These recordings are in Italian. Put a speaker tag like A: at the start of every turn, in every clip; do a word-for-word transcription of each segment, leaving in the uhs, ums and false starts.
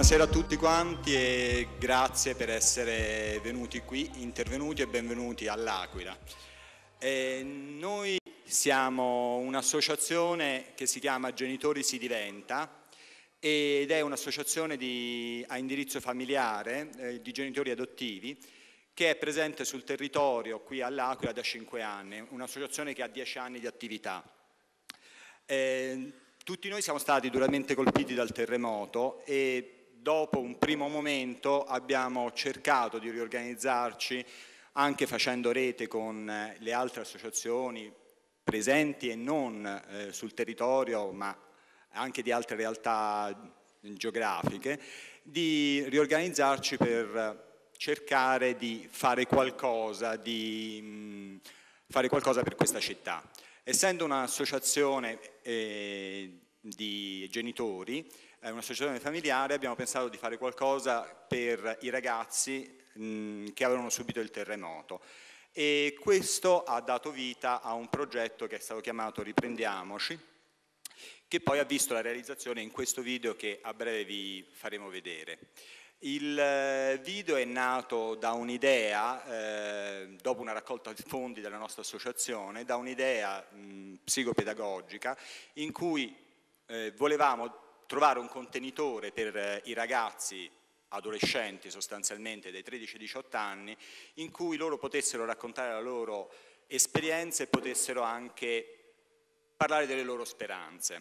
A: Buonasera a tutti quanti e grazie per essere venuti qui, intervenuti e benvenuti all'Aquila. Eh, noi siamo un'associazione che si chiama Genitori si diventa ed è un'associazione a indirizzo familiare eh, di genitori adottivi che è presente sul territorio qui all'Aquila da cinque anni, un'associazione che ha dieci anni di attività. Eh, tutti noi siamo stati duramente colpiti dal terremoto e dopo un primo momento abbiamo cercato di riorganizzarci anche facendo rete con le altre associazioni presenti e non eh, sul territorio, ma anche di altre realtà geografiche, di riorganizzarci per cercare di fare qualcosa, di mh, fare qualcosa per questa città. Essendo un'associazione eh, di genitori, è un'associazione familiare, abbiamo pensato di fare qualcosa per i ragazzi mh, che avevano subito il terremoto e questo ha dato vita a un progetto che è stato chiamato Riprendiamoci, che poi ha visto la realizzazione in questo video che a breve vi faremo vedere. Il video è nato da un'idea, eh, dopo una raccolta di fondi della nostra associazione, da un'idea psicopedagogica in cui eh, volevamo trovare un contenitore per eh, i ragazzi adolescenti sostanzialmente dai tredici ai diciotto anni in cui loro potessero raccontare la loro esperienza e potessero anche parlare delle loro speranze.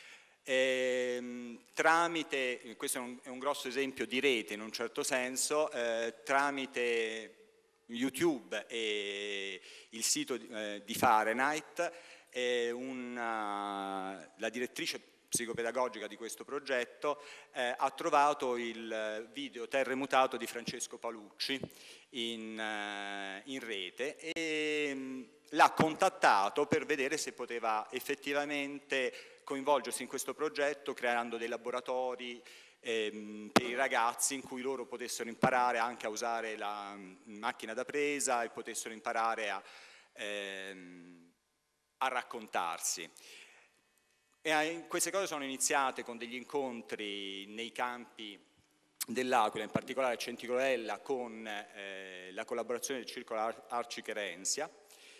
A: Eh, tramite, questo è un, è un grosso esempio di rete in un certo senso, eh, tramite YouTube e il sito eh, di Fahrenheit, eh, una, la direttrice psicopedagogica di questo progetto eh, ha trovato il video Terremutato di Francesco Palucci in, eh, in rete e mh, l'ha contattato per vedere se poteva effettivamente coinvolgersi in questo progetto creando dei laboratori ehm, per i ragazzi in cui loro potessero imparare anche a usare la mh, macchina da presa e potessero imparare a, ehm, a raccontarsi. E queste cose sono iniziate con degli incontri nei campi dell'Aquila, in particolare a Centicolella, con eh, la collaborazione del Circolo Arci Querenzia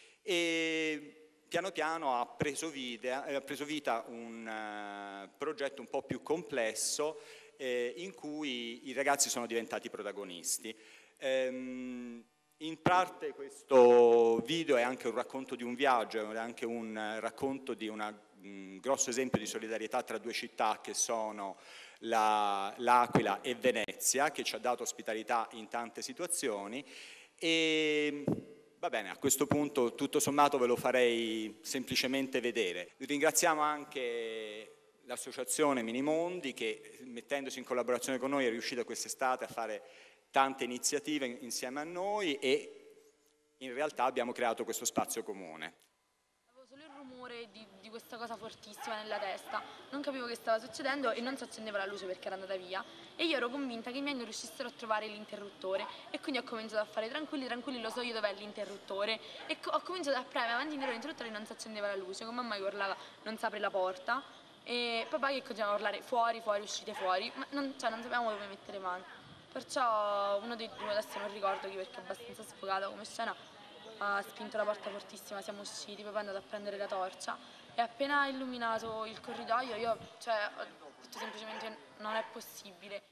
A: e piano piano ha preso, vita, ha preso vita un uh, progetto un po' più complesso eh, in cui i ragazzi sono diventati protagonisti. Ehm, in parte questo video è anche un racconto di un viaggio, è anche un racconto di una un grosso esempio di solidarietà tra due città che sono l'Aquila e Venezia, che ci ha dato ospitalità in tante situazioni e va bene, a questo punto tutto sommato ve lo farei semplicemente vedere. Ringraziamo anche l'associazione Minimondi che mettendosi in collaborazione con noi è riuscita quest'estate a fare tante iniziative insieme a noi e in realtà abbiamo creato questo spazio comune.
B: Solo il rumore di, di questa cosa fortissima nella testa, non capivo che stava succedendo e non si accendeva la luce perché era andata via e io ero convinta che i miei non riuscissero a trovare l'interruttore e quindi ho cominciato a fare tranquilli, tranquilli, lo so io dov'è l'interruttore e ho cominciato a premere avanti indietro l'interruttore e non si accendeva la luce, con mamma che urlava non si apre la porta e papà che continuava a urlare fuori, fuori, uscite fuori, ma non, cioè, non sapevamo dove mettere mano, perciò uno dei due, adesso non ricordo chi perché è abbastanza sfogata come scena, ha spinto la porta fortissima, siamo usciti, poi è andato a prendere la torcia e appena illuminato il corridoio io cioè, ho detto semplicemente non è possibile.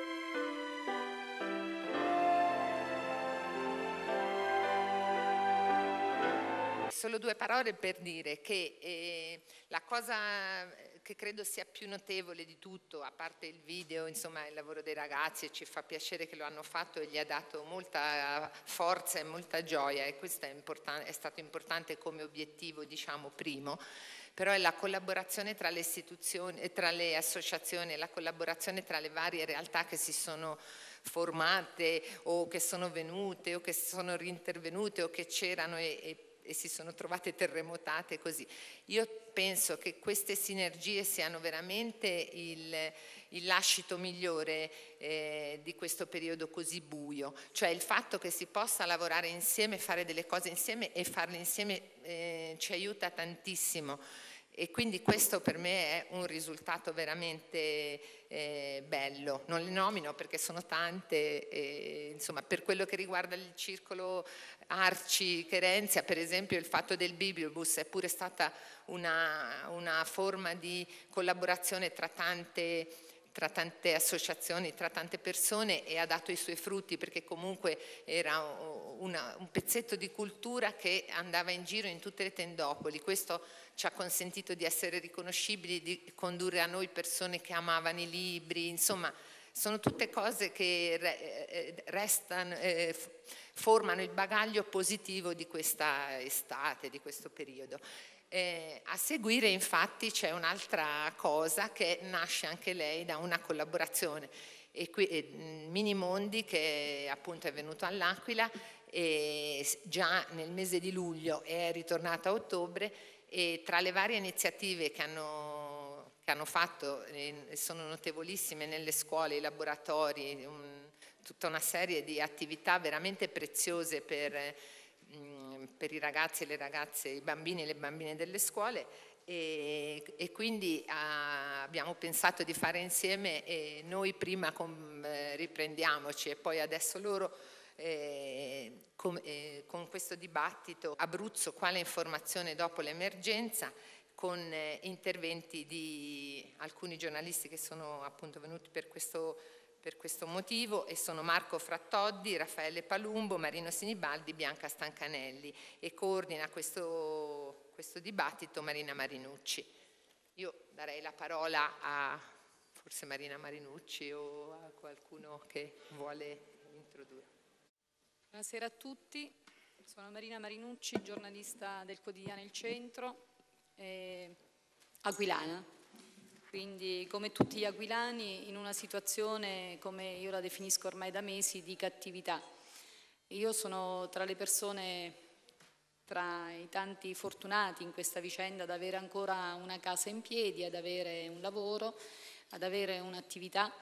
C: Solo due parole per dire che eh, la cosa che credo sia più notevole di tutto, a parte il video, insomma il lavoro dei ragazzi, e ci fa piacere che lo hanno fatto e gli ha dato molta forza e molta gioia e questo è, è stato importante come obiettivo, diciamo, primo, però è la collaborazione tra le istituzioni, tra le associazioni, la collaborazione tra le varie realtà che si sono formate o che sono venute o che sono rintervenute o che c'erano e, e e si sono trovate terremotate così. Io penso che queste sinergie siano veramente il, il lascito migliore eh, di questo periodo così buio, cioè il fatto che si possa lavorare insieme, fare delle cose insieme e farle insieme eh, ci aiuta tantissimo. E quindi questo per me è un risultato veramente eh, bello. Non le nomino perché sono tante, e, insomma, per quello che riguarda il circolo Arci Querenzia, per esempio, il fatto del Bibliobus è pure stata una, una forma di collaborazione tra tante tra tante associazioni, tra tante persone, e ha dato i suoi frutti, perché comunque era una, un pezzetto di cultura che andava in giro in tutte le tendopoli. Questo ci ha consentito di essere riconoscibili, di condurre a noi persone che amavano i libri, insomma sono tutte cose che restano, eh, formano il bagaglio positivo di questa estate, di questo periodo. Eh, a seguire infatti c'è un'altra cosa che nasce anche lei da una collaborazione, e qui, eh, Minimondi, che appunto è venuto all'Aquila e già nel mese di luglio è ritornato a ottobre, e tra le varie iniziative che hanno, che hanno fatto, eh, sono notevolissime nelle scuole, i laboratori, un, tutta una serie di attività veramente preziose per per i ragazzi e le ragazze, i bambini e le bambine delle scuole, e, e quindi ah, abbiamo pensato di fare insieme, e noi prima con, eh, riprendiamoci e poi adesso loro eh, con, eh, con questo dibattito Abruzzo, quale informazione dopo l'emergenza, con eh, interventi di alcuni giornalisti che sono appunto venuti per questo Per questo motivo, e sono Marco Frattoddi, Raffaele Palumbo, Marino Sinibaldi, Bianca Stancanelli, e coordina questo, questo dibattito Marina Marinucci. Io darei la parola a forse Marina Marinucci o a qualcuno che vuole introdurre.
D: Buonasera a tutti, sono Marina Marinucci, giornalista del quotidiano Il Centro, eh, aquilana. Quindi come tutti gli aquilani in una situazione, come io la definisco ormai da mesi, di cattività. Io sono tra le persone, tra i tanti fortunati in questa vicenda, ad avere ancora una casa in piedi, ad avere un lavoro, ad avere un'attività,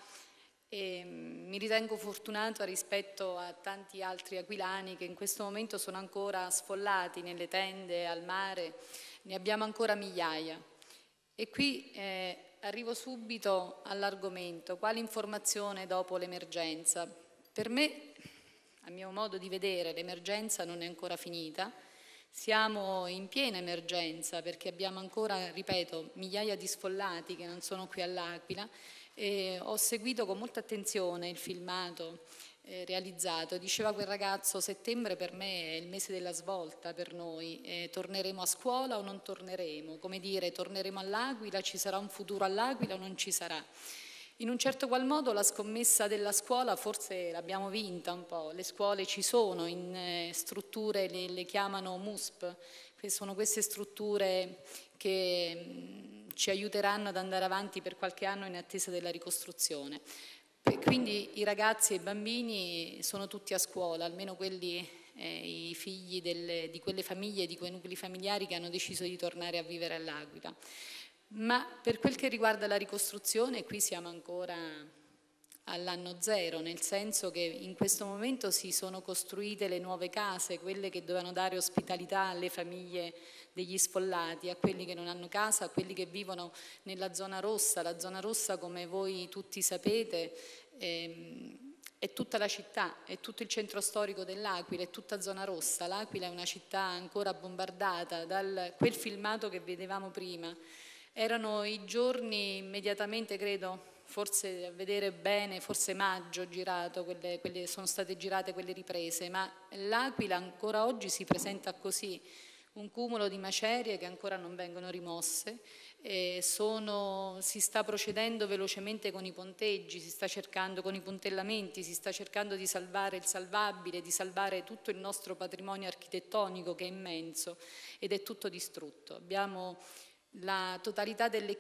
D: e mi ritengo fortunata rispetto a tanti altri aquilani che in questo momento sono ancora sfollati nelle tende al mare, ne abbiamo ancora migliaia. E qui eh, arrivo subito all'argomento: quale informazione dopo l'emergenza? Per me, a mio modo di vedere, l'emergenza non è ancora finita, siamo in piena emergenza perché abbiamo ancora, ripeto, migliaia di sfollati che non sono qui all'Aquila, e ho seguito con molta attenzione il filmato eh, realizzato. Diceva quel ragazzo: settembre per me è il mese della svolta per noi, eh, torneremo a scuola o non torneremo, come dire, torneremo all'Aquila, ci sarà un futuro all'Aquila o non ci sarà. In un certo qual modo la scommessa della scuola forse l'abbiamo vinta un po', le scuole ci sono in eh, strutture, le, le chiamano M U S P, che sono queste strutture che mh, ci aiuteranno ad andare avanti per qualche anno in attesa della ricostruzione. Quindi i ragazzi e i bambini sono tutti a scuola, almeno quelli, eh, i figli delle, di quelle famiglie, di quei nuclei familiari che hanno deciso di tornare a vivere all'Aquila. Ma per quel che riguarda la ricostruzione, qui siamo ancora all'anno zero, nel senso che in questo momento si sono costruite le nuove case, quelle che dovevano dare ospitalità alle famiglie degli sfollati, a quelli che non hanno casa, a quelli che vivono nella zona rossa. La zona rossa, come voi tutti sapete, ehm, è tutta la città, è tutto il centro storico dell'Aquila, è tutta zona rossa. L'Aquila è una città ancora bombardata. Dal quel filmato che vedevamo prima, erano i giorni immediatamente, credo, forse a vedere bene, forse maggio girato, quelle, quelle, sono state girate quelle riprese, ma l'Aquila ancora oggi si presenta così, un cumulo di macerie che ancora non vengono rimosse, e sono, si sta procedendo velocemente con i ponteggi, si sta cercando con i puntellamenti, si sta cercando di salvare il salvabile, di salvare tutto il nostro patrimonio architettonico che è immenso ed è tutto distrutto. Abbiamo la totalità delle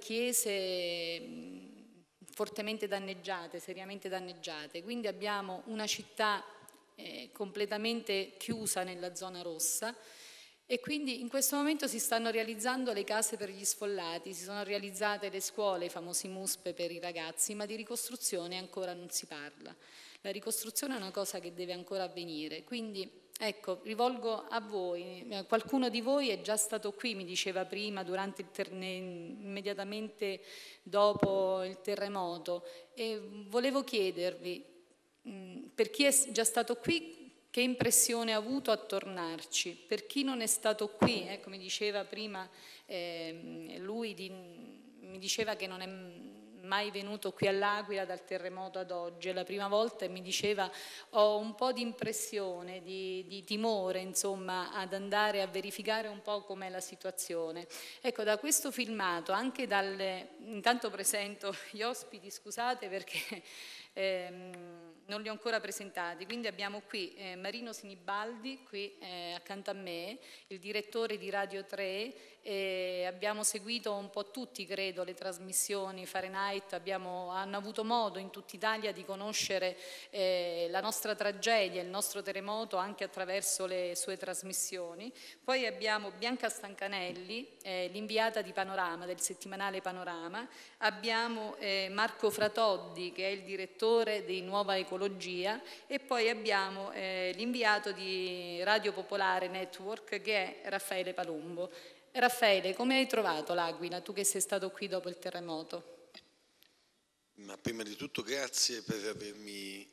D: chiese fortemente danneggiate, seriamente danneggiate, quindi abbiamo una città eh, completamente chiusa nella zona rossa, e quindi in questo momento si stanno realizzando le case per gli sfollati, si sono realizzate le scuole, i famosi M U S P per i ragazzi, ma di ricostruzione ancora non si parla. La ricostruzione è una cosa che deve ancora avvenire, quindi Ecco, rivolgo a voi, qualcuno di voi è già stato qui, mi diceva prima, durante il ter- immediatamente dopo il terremoto, e volevo chiedervi, mh, per chi è già stato qui, che impressione ha avuto a tornarci? Per chi non è stato qui, ecco, mi diceva prima, eh, lui di, mi diceva che non è mai venuto qui all'Aquila dal terremoto ad oggi, è la prima volta, e mi diceva ho un po' di impressione, di, di timore, insomma, ad andare a verificare un po' com'è la situazione. Ecco, da questo filmato, anche dalle, intanto presento gli ospiti, scusate perché ehm, non li ho ancora presentati, quindi abbiamo qui eh, Marino Sinibaldi, qui eh, accanto a me, il direttore di Radio tre, eh, abbiamo seguito un po' tutti, credo, le trasmissioni Fahrenheit, abbiamo, hanno avuto modo in tutta Italia di conoscere eh, la nostra tragedia, il nostro terremoto, anche attraverso le sue trasmissioni. Poi abbiamo Bianca Stancanelli, eh, l'inviata di Panorama, del settimanale Panorama, abbiamo eh, Marco Fratoddi, che è il direttore di Nuova Ecologia, e poi abbiamo eh, l'inviato di Radio Popolare Network, che è Raffaele Palumbo. Raffaele, come hai trovato l'Aquila, tu che sei stato qui dopo il terremoto?
E: Ma prima di tutto grazie per avermi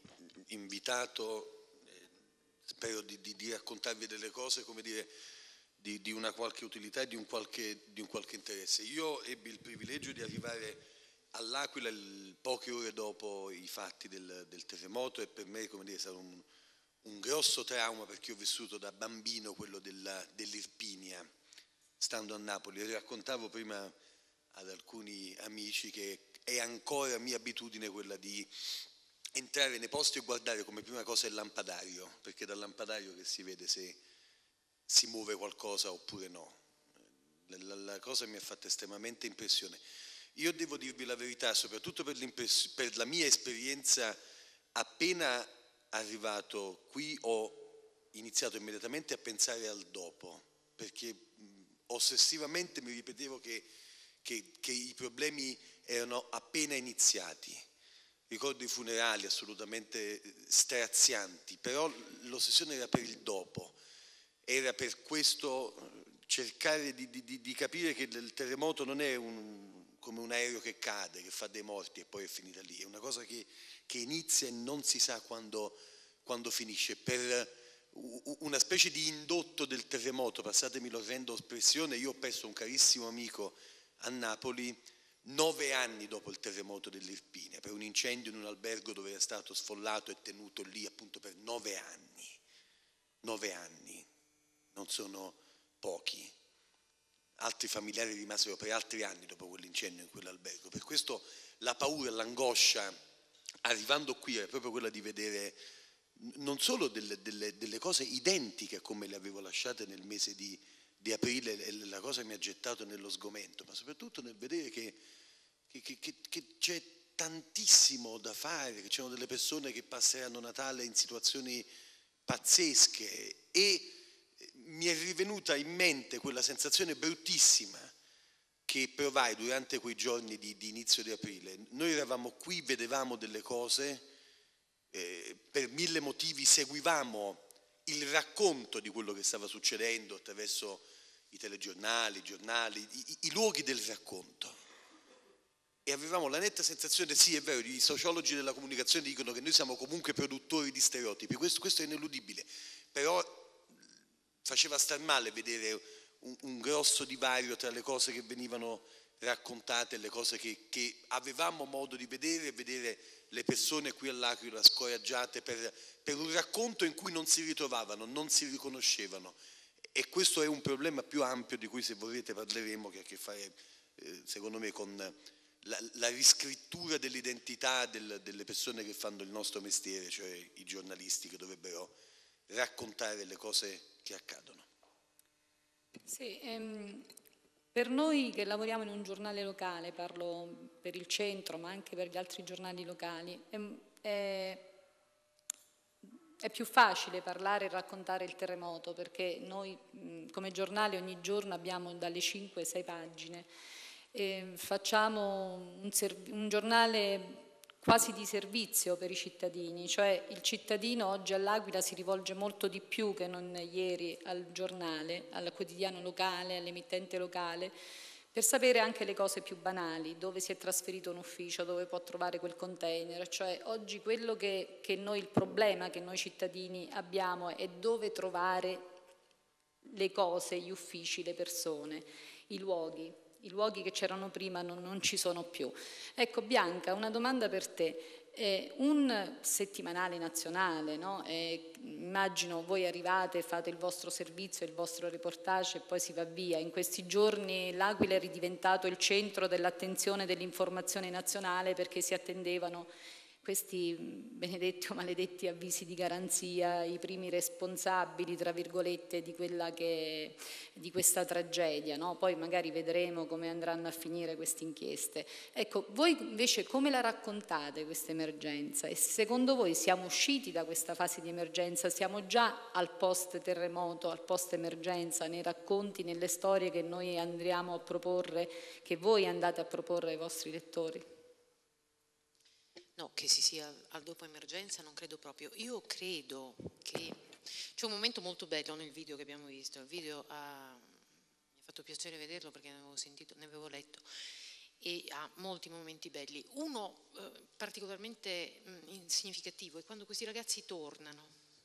E: invitato, eh, spero di, di, di raccontarvi delle cose, come dire, di, di una qualche utilità e di un qualche, di un qualche interesse. Io ebbi il privilegio di arrivare all'Aquila poche ore dopo i fatti del, del terremoto, e per me, come dire, è stato un, un grosso trauma, perché ho vissuto da bambino quello della, dell'Irpinia, stando a Napoli. E raccontavo prima ad alcuni amici che è ancora mia abitudine quella di entrare nei posti e guardare come prima cosa il lampadario, perché dal lampadario che si vede se si muove qualcosa oppure no. La, la cosa mi ha fatto estremamente impressione. Io devo dirvi la verità, soprattutto per, per la mia esperienza, appena arrivato qui ho iniziato immediatamente a pensare al dopo, perché ossessivamente mi ripetevo che, che, che i problemi erano appena iniziati. Ricordo i funerali assolutamente strazianti, però l'ossessione era per il dopo, era per questo cercare di, di, di capire che il terremoto non è un, come un aereo che cade, che fa dei morti e poi è finita lì, è una cosa che, che inizia e non si sa quando, quando finisce. Per una specie di indotto del terremoto, passatemi l'orrenda espressione, io ho perso un carissimo amico a Napoli nove anni dopo il terremoto dell'Irpinia, per un incendio in un albergo dove era stato sfollato e tenuto lì appunto per nove anni. Nove anni, non sono pochi. Altri familiari rimasero per altri anni dopo quell'incendio in quell'albergo. Per questo la paura, l'angoscia, arrivando qui, era proprio quella di vedere non solo delle, delle, delle cose identiche a come le avevo lasciate nel mese di, di aprile, e la cosa mi ha gettato nello sgomento, ma soprattutto nel vedere che, che, che, che c'è tantissimo da fare, che c'erano delle persone che passeranno Natale in situazioni pazzesche, e mi è rivenuta in mente quella sensazione bruttissima che provai durante quei giorni di, di inizio di aprile. Noi eravamo qui, vedevamo delle cose, Eh, per mille motivi seguivamo il racconto di quello che stava succedendo attraverso i telegiornali, i giornali, i, i luoghi del racconto, e avevamo la netta sensazione, sì è vero, i sociologi della comunicazione dicono che noi siamo comunque produttori di stereotipi, questo, questo è ineludibile, però faceva star male vedere un, un grosso divario tra le cose che venivano raccontate e le cose che, che avevamo modo di vedere, e vedere le persone qui all'Aquila scoraggiate per, per un racconto in cui non si ritrovavano, non si riconoscevano. E questo è un problema più ampio di cui, se vorrete, parleremo, che ha a che fare, eh, secondo me, con la, la riscrittura dell'identità del, delle persone che fanno il nostro mestiere, cioè i giornalisti, che dovrebbero raccontare le cose che accadono.
D: Sì, ehm, per noi che lavoriamo in un giornale locale, parlo per il centro ma anche per gli altri giornali locali, è, è, è più facile parlare e raccontare il terremoto, perché noi mh, come giornale ogni giorno abbiamo dalle cinque alle sei pagine, e facciamo un, un giornale quasi di servizio per i cittadini, cioè il cittadino oggi all'Aquila si rivolge molto di più che non ieri al giornale, al quotidiano locale, all'emittente locale, per sapere anche le cose più banali, dove si è trasferito un ufficio, dove può trovare quel container, cioè oggi quello che, che noi, il problema che noi cittadini abbiamo è dove trovare le cose, gli uffici, le persone, i luoghi. I luoghi che c'erano prima non, non ci sono più. Ecco, Bianca, una domanda per te. Eh, un settimanale nazionale, no? eh, immagino voi arrivate, fate il vostro servizio, il vostro reportage e poi si va via. In questi giorni l'Aquila è ridiventato il centro dell'attenzione dell'informazione nazionale perché si attendevano questi benedetti o maledetti avvisi di garanzia, i primi responsabili, tra virgolette, di, quella che, di questa tragedia, no? Poi magari vedremo come andranno a finire queste inchieste. Ecco, voi invece come la raccontate questa emergenza? E secondo voi siamo usciti da questa fase di emergenza? Siamo già al post terremoto, al post emergenza, nei racconti, nelle storie che noi andremo a proporre, che voi andate a proporre ai vostri lettori?
F: No, che si sia al dopo emergenza non credo proprio. Io credo che c'è un momento molto bello nel video che abbiamo visto. Il video ha, mi ha fatto piacere vederlo perché ne avevo sentito, ne avevo letto, e ha molti momenti belli. Uno eh, particolarmente mh, significativo è quando questi ragazzi tornano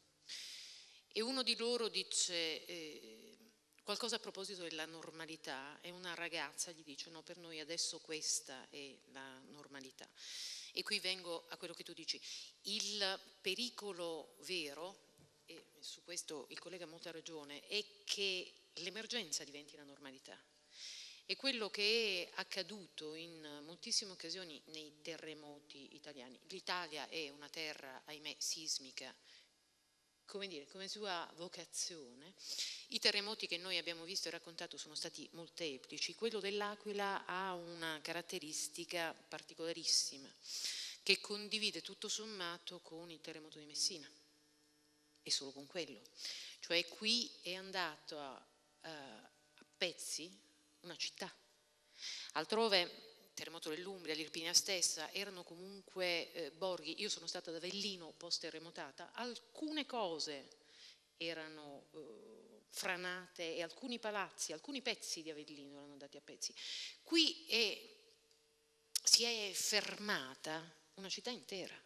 F: e uno di loro dice eh, qualcosa a proposito della normalità e una ragazza gli dice no, per noi adesso questa è la normalità. E qui vengo a quello che tu dici, il pericolo vero, e su questo il collega ha molta ragione, è che l'emergenza diventi la normalità. E quello che è accaduto in moltissime occasioni nei terremoti italiani. L'Italia è una terra, ahimè, sismica, come dire, come sua vocazione. I terremoti che noi abbiamo visto e raccontato sono stati molteplici. Quello dell'Aquila ha una caratteristica particolarissima che condivide tutto sommato con il terremoto di Messina e solo con quello. Cioè qui è andato a, a pezzi una città. Altrove, terremoto dell'Umbria, l'Irpinia stessa, erano comunque eh, borghi. Io sono stata ad Avellino post-terremotata, alcune cose erano eh, franate e alcuni palazzi, alcuni pezzi di Avellino erano andati a pezzi. Qui è, si è fermata una città intera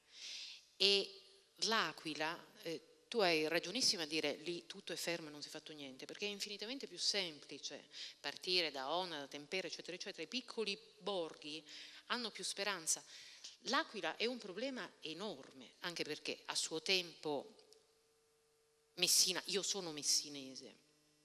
F: e l'Aquila, eh, tu hai ragionissima a dire lì tutto è fermo e non si è fatto niente, perché è infinitamente più semplice partire da Ona, da Tempera, eccetera, eccetera. I piccoli borghi hanno più speranza. L'Aquila è un problema enorme, anche perché a suo tempo Messina, io sono messinese,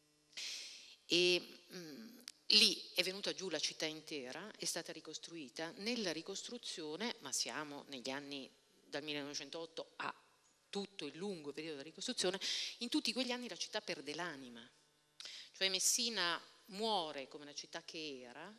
F: e mh, lì è venuta giù la città intera, è stata ricostruita. Nella ricostruzione, ma siamo negli anni dal millenovecentotto a tutto il lungo periodo della ricostruzione, in tutti quegli anni la città perde l'anima. Cioè Messina muore come la città che era,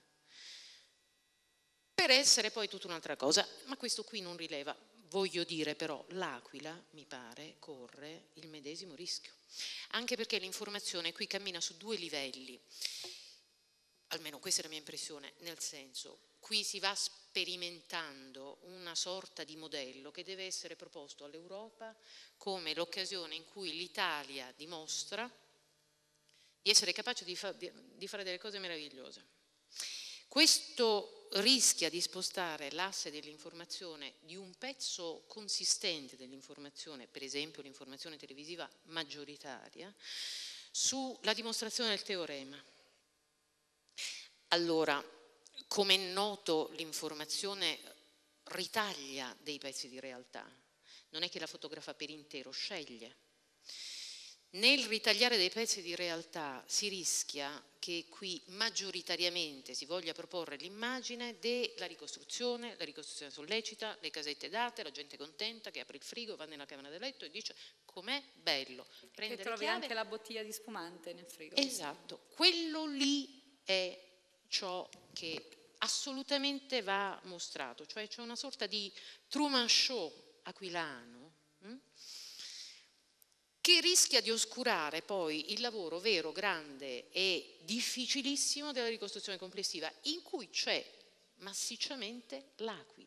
F: per essere poi tutta un'altra cosa, ma questo qui non rileva. Voglio dire però, l'Aquila, mi pare, corre il medesimo rischio, anche perché l'informazione qui cammina su due livelli, almeno questa è la mia impressione, nel senso, qui si va sperimentando una sorta di modello che deve essere proposto all'Europa come l'occasione in cui l'Italia dimostra di essere capace di, fa, di fare delle cose meravigliose. Questo rischia di spostare l'asse dell'informazione di un pezzo consistente dell'informazione, per esempio l'informazione televisiva maggioritaria, sulla dimostrazione del teorema. Allora, come è noto, l'informazione ritaglia dei pezzi di realtà, non è che la fotografa per intero, sceglie. Nel ritagliare dei pezzi di realtà si rischia che qui maggioritariamente si voglia proporre l'immagine della ricostruzione, la ricostruzione sollecita, le casette date, la gente contenta che apre il frigo, va nella camera da letto e dice com'è bello. Prende
D: che trovi
F: le chiavi.
D: Anche la bottiglia di spumante nel frigo.
F: Esatto, quello lì è ciò che assolutamente va mostrato, cioè c'è una sorta di Truman Show aquilano hm? che rischia di oscurare poi il lavoro vero, grande e difficilissimo della ricostruzione complessiva, in cui c'è massicciamente l'Aquila,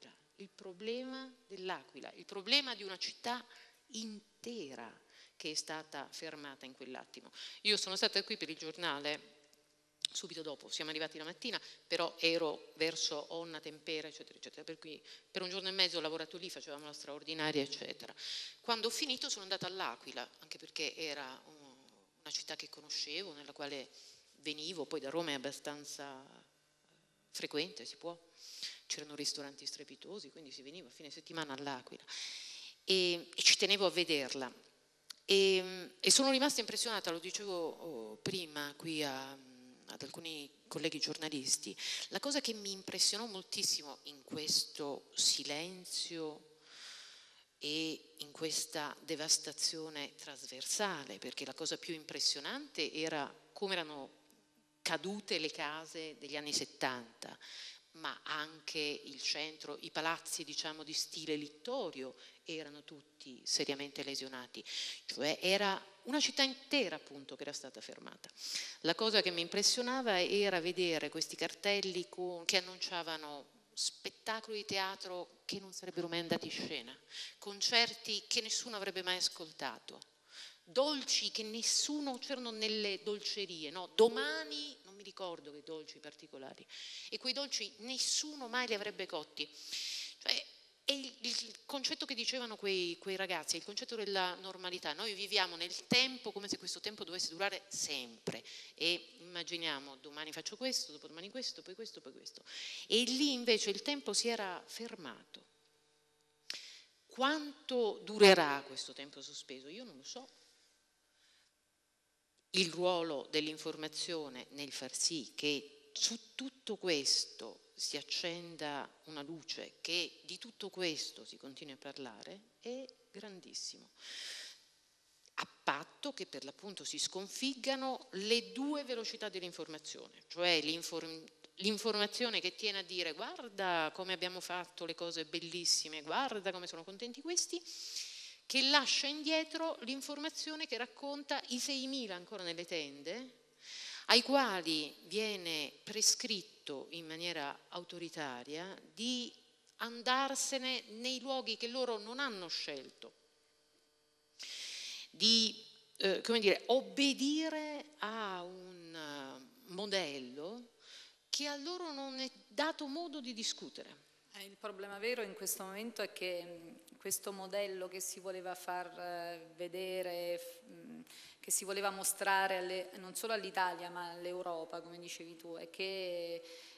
F: il problema dell'Aquila, il problema di una città intera che è stata fermata in quell'attimo. Io sono stata qui per il giornale subito dopo, siamo arrivati la mattina, però ero verso Onna, Tempera, eccetera, eccetera, per cui per un giorno e mezzo ho lavorato lì, facevamo la straordinaria, eccetera. Quando ho finito sono andata all'Aquila, anche perché era una città che conoscevo, nella quale venivo, poi da Roma è abbastanza frequente, si può, c'erano ristoranti strepitosi, quindi si veniva a fine settimana all'Aquila e, e ci tenevo a vederla. E, e sono rimasta impressionata, lo dicevo oh, prima qui a ad alcuni colleghi giornalisti, la cosa che mi impressionò moltissimo in questo silenzio e in questa devastazione trasversale, perché la cosa più impressionante era come erano cadute le case degli anni settanta, ma anche il centro, i palazzi diciamo di stile littorio erano tutti seriamente lesionati, cioè era una città intera appunto che era stata fermata. La cosa che mi impressionava era vedere questi cartelli con, che annunciavano spettacoli di teatro che non sarebbero mai andati in scena, concerti che nessuno avrebbe mai ascoltato, dolci che nessuno, c'erano nelle dolcerie, no? Domani non mi ricordo che dolci particolari, e quei dolci nessuno mai li avrebbe cotti. Cioè, è il, il concetto che dicevano quei, quei ragazzi, il concetto della normalità. Noi viviamo nel tempo come se questo tempo dovesse durare sempre e immaginiamo domani faccio questo, dopodomani questo, poi questo, poi questo. E lì invece il tempo si era fermato. Quanto durerà questo tempo sospeso? Io non lo so. Il ruolo dell'informazione nel far sì che su tutto questo si accenda una luce, che di tutto questo si continui a parlare, è grandissimo. A patto che per l'appunto si sconfiggano le due velocità dell'informazione, cioè l'inform- l'informazione che tiene a dire guarda come abbiamo fatto le cose bellissime, guarda come sono contenti questi, che lascia indietro l'informazione che racconta i seimila ancora nelle tende, ai quali viene prescritto in maniera autoritaria di andarsene nei luoghi che loro non hanno scelto, di eh, come dire, obbedire a un uh, modello che a loro non è dato modo di discutere.
D: Eh, il problema vero in questo momento è che mh, questo modello che si voleva far eh, vedere, mh, che si voleva mostrare alle, non solo all'Italia ma all'Europa, come dicevi tu, è che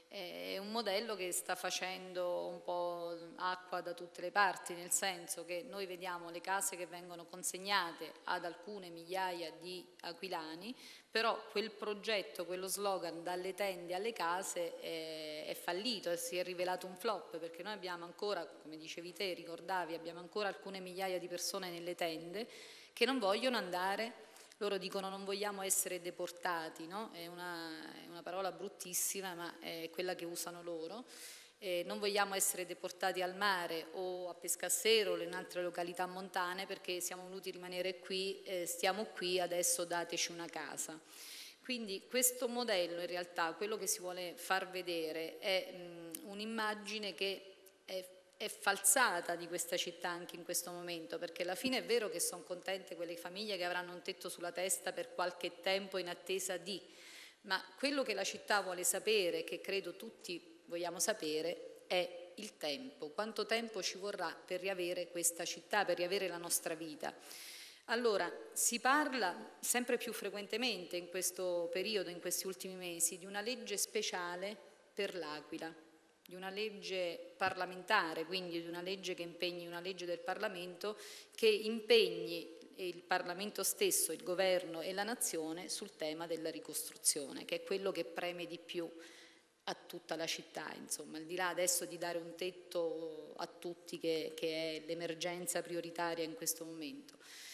D: è un modello che sta facendo un po' acqua da tutte le parti, nel senso che noi vediamo le case che vengono consegnate ad alcune migliaia di aquilani, però quel progetto, quello slogan dalle tende alle case è, è fallito e si è rivelato un flop, perché noi abbiamo ancora, come dicevi te, ricordavi, abbiamo ancora alcune migliaia di persone nelle tende che non vogliono andare. Loro dicono non vogliamo essere deportati, no? È una, è una parola bruttissima, ma è quella che usano loro. Eh, non vogliamo essere deportati al mare o a Pescassero o in altre località montane perché siamo voluti rimanere qui, eh, stiamo qui, adesso dateci una casa. Quindi questo modello in realtà, quello che si vuole far vedere è mh, un'immagine che è è falsata di questa città anche in questo momento, perché alla fine è vero che sono contente quelle famiglie che avranno un tetto sulla testa per qualche tempo in attesa di, ma quello che la città vuole sapere, che credo tutti vogliamo sapere, è il tempo, quanto tempo ci vorrà per riavere questa città, per riavere la nostra vita. Allora, si parla sempre più frequentemente in questo periodo, in questi ultimi mesi, di una legge speciale per l'Aquila, di una legge parlamentare, quindi di una legge che impegni, una legge del Parlamento che impegni il Parlamento stesso, il Governo e la Nazione sul tema della ricostruzione, che è quello che preme di più a tutta la città, insomma, al di là adesso di dare un tetto a tutti che, che è l'emergenza prioritaria in questo momento.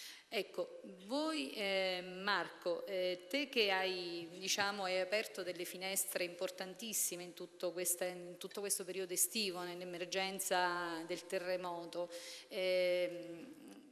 D: Ecco, voi eh, Marco, eh, te che hai, diciamo, hai aperto delle finestre importantissime in tutto, questa, in tutto questo periodo estivo, nell'emergenza del terremoto, eh,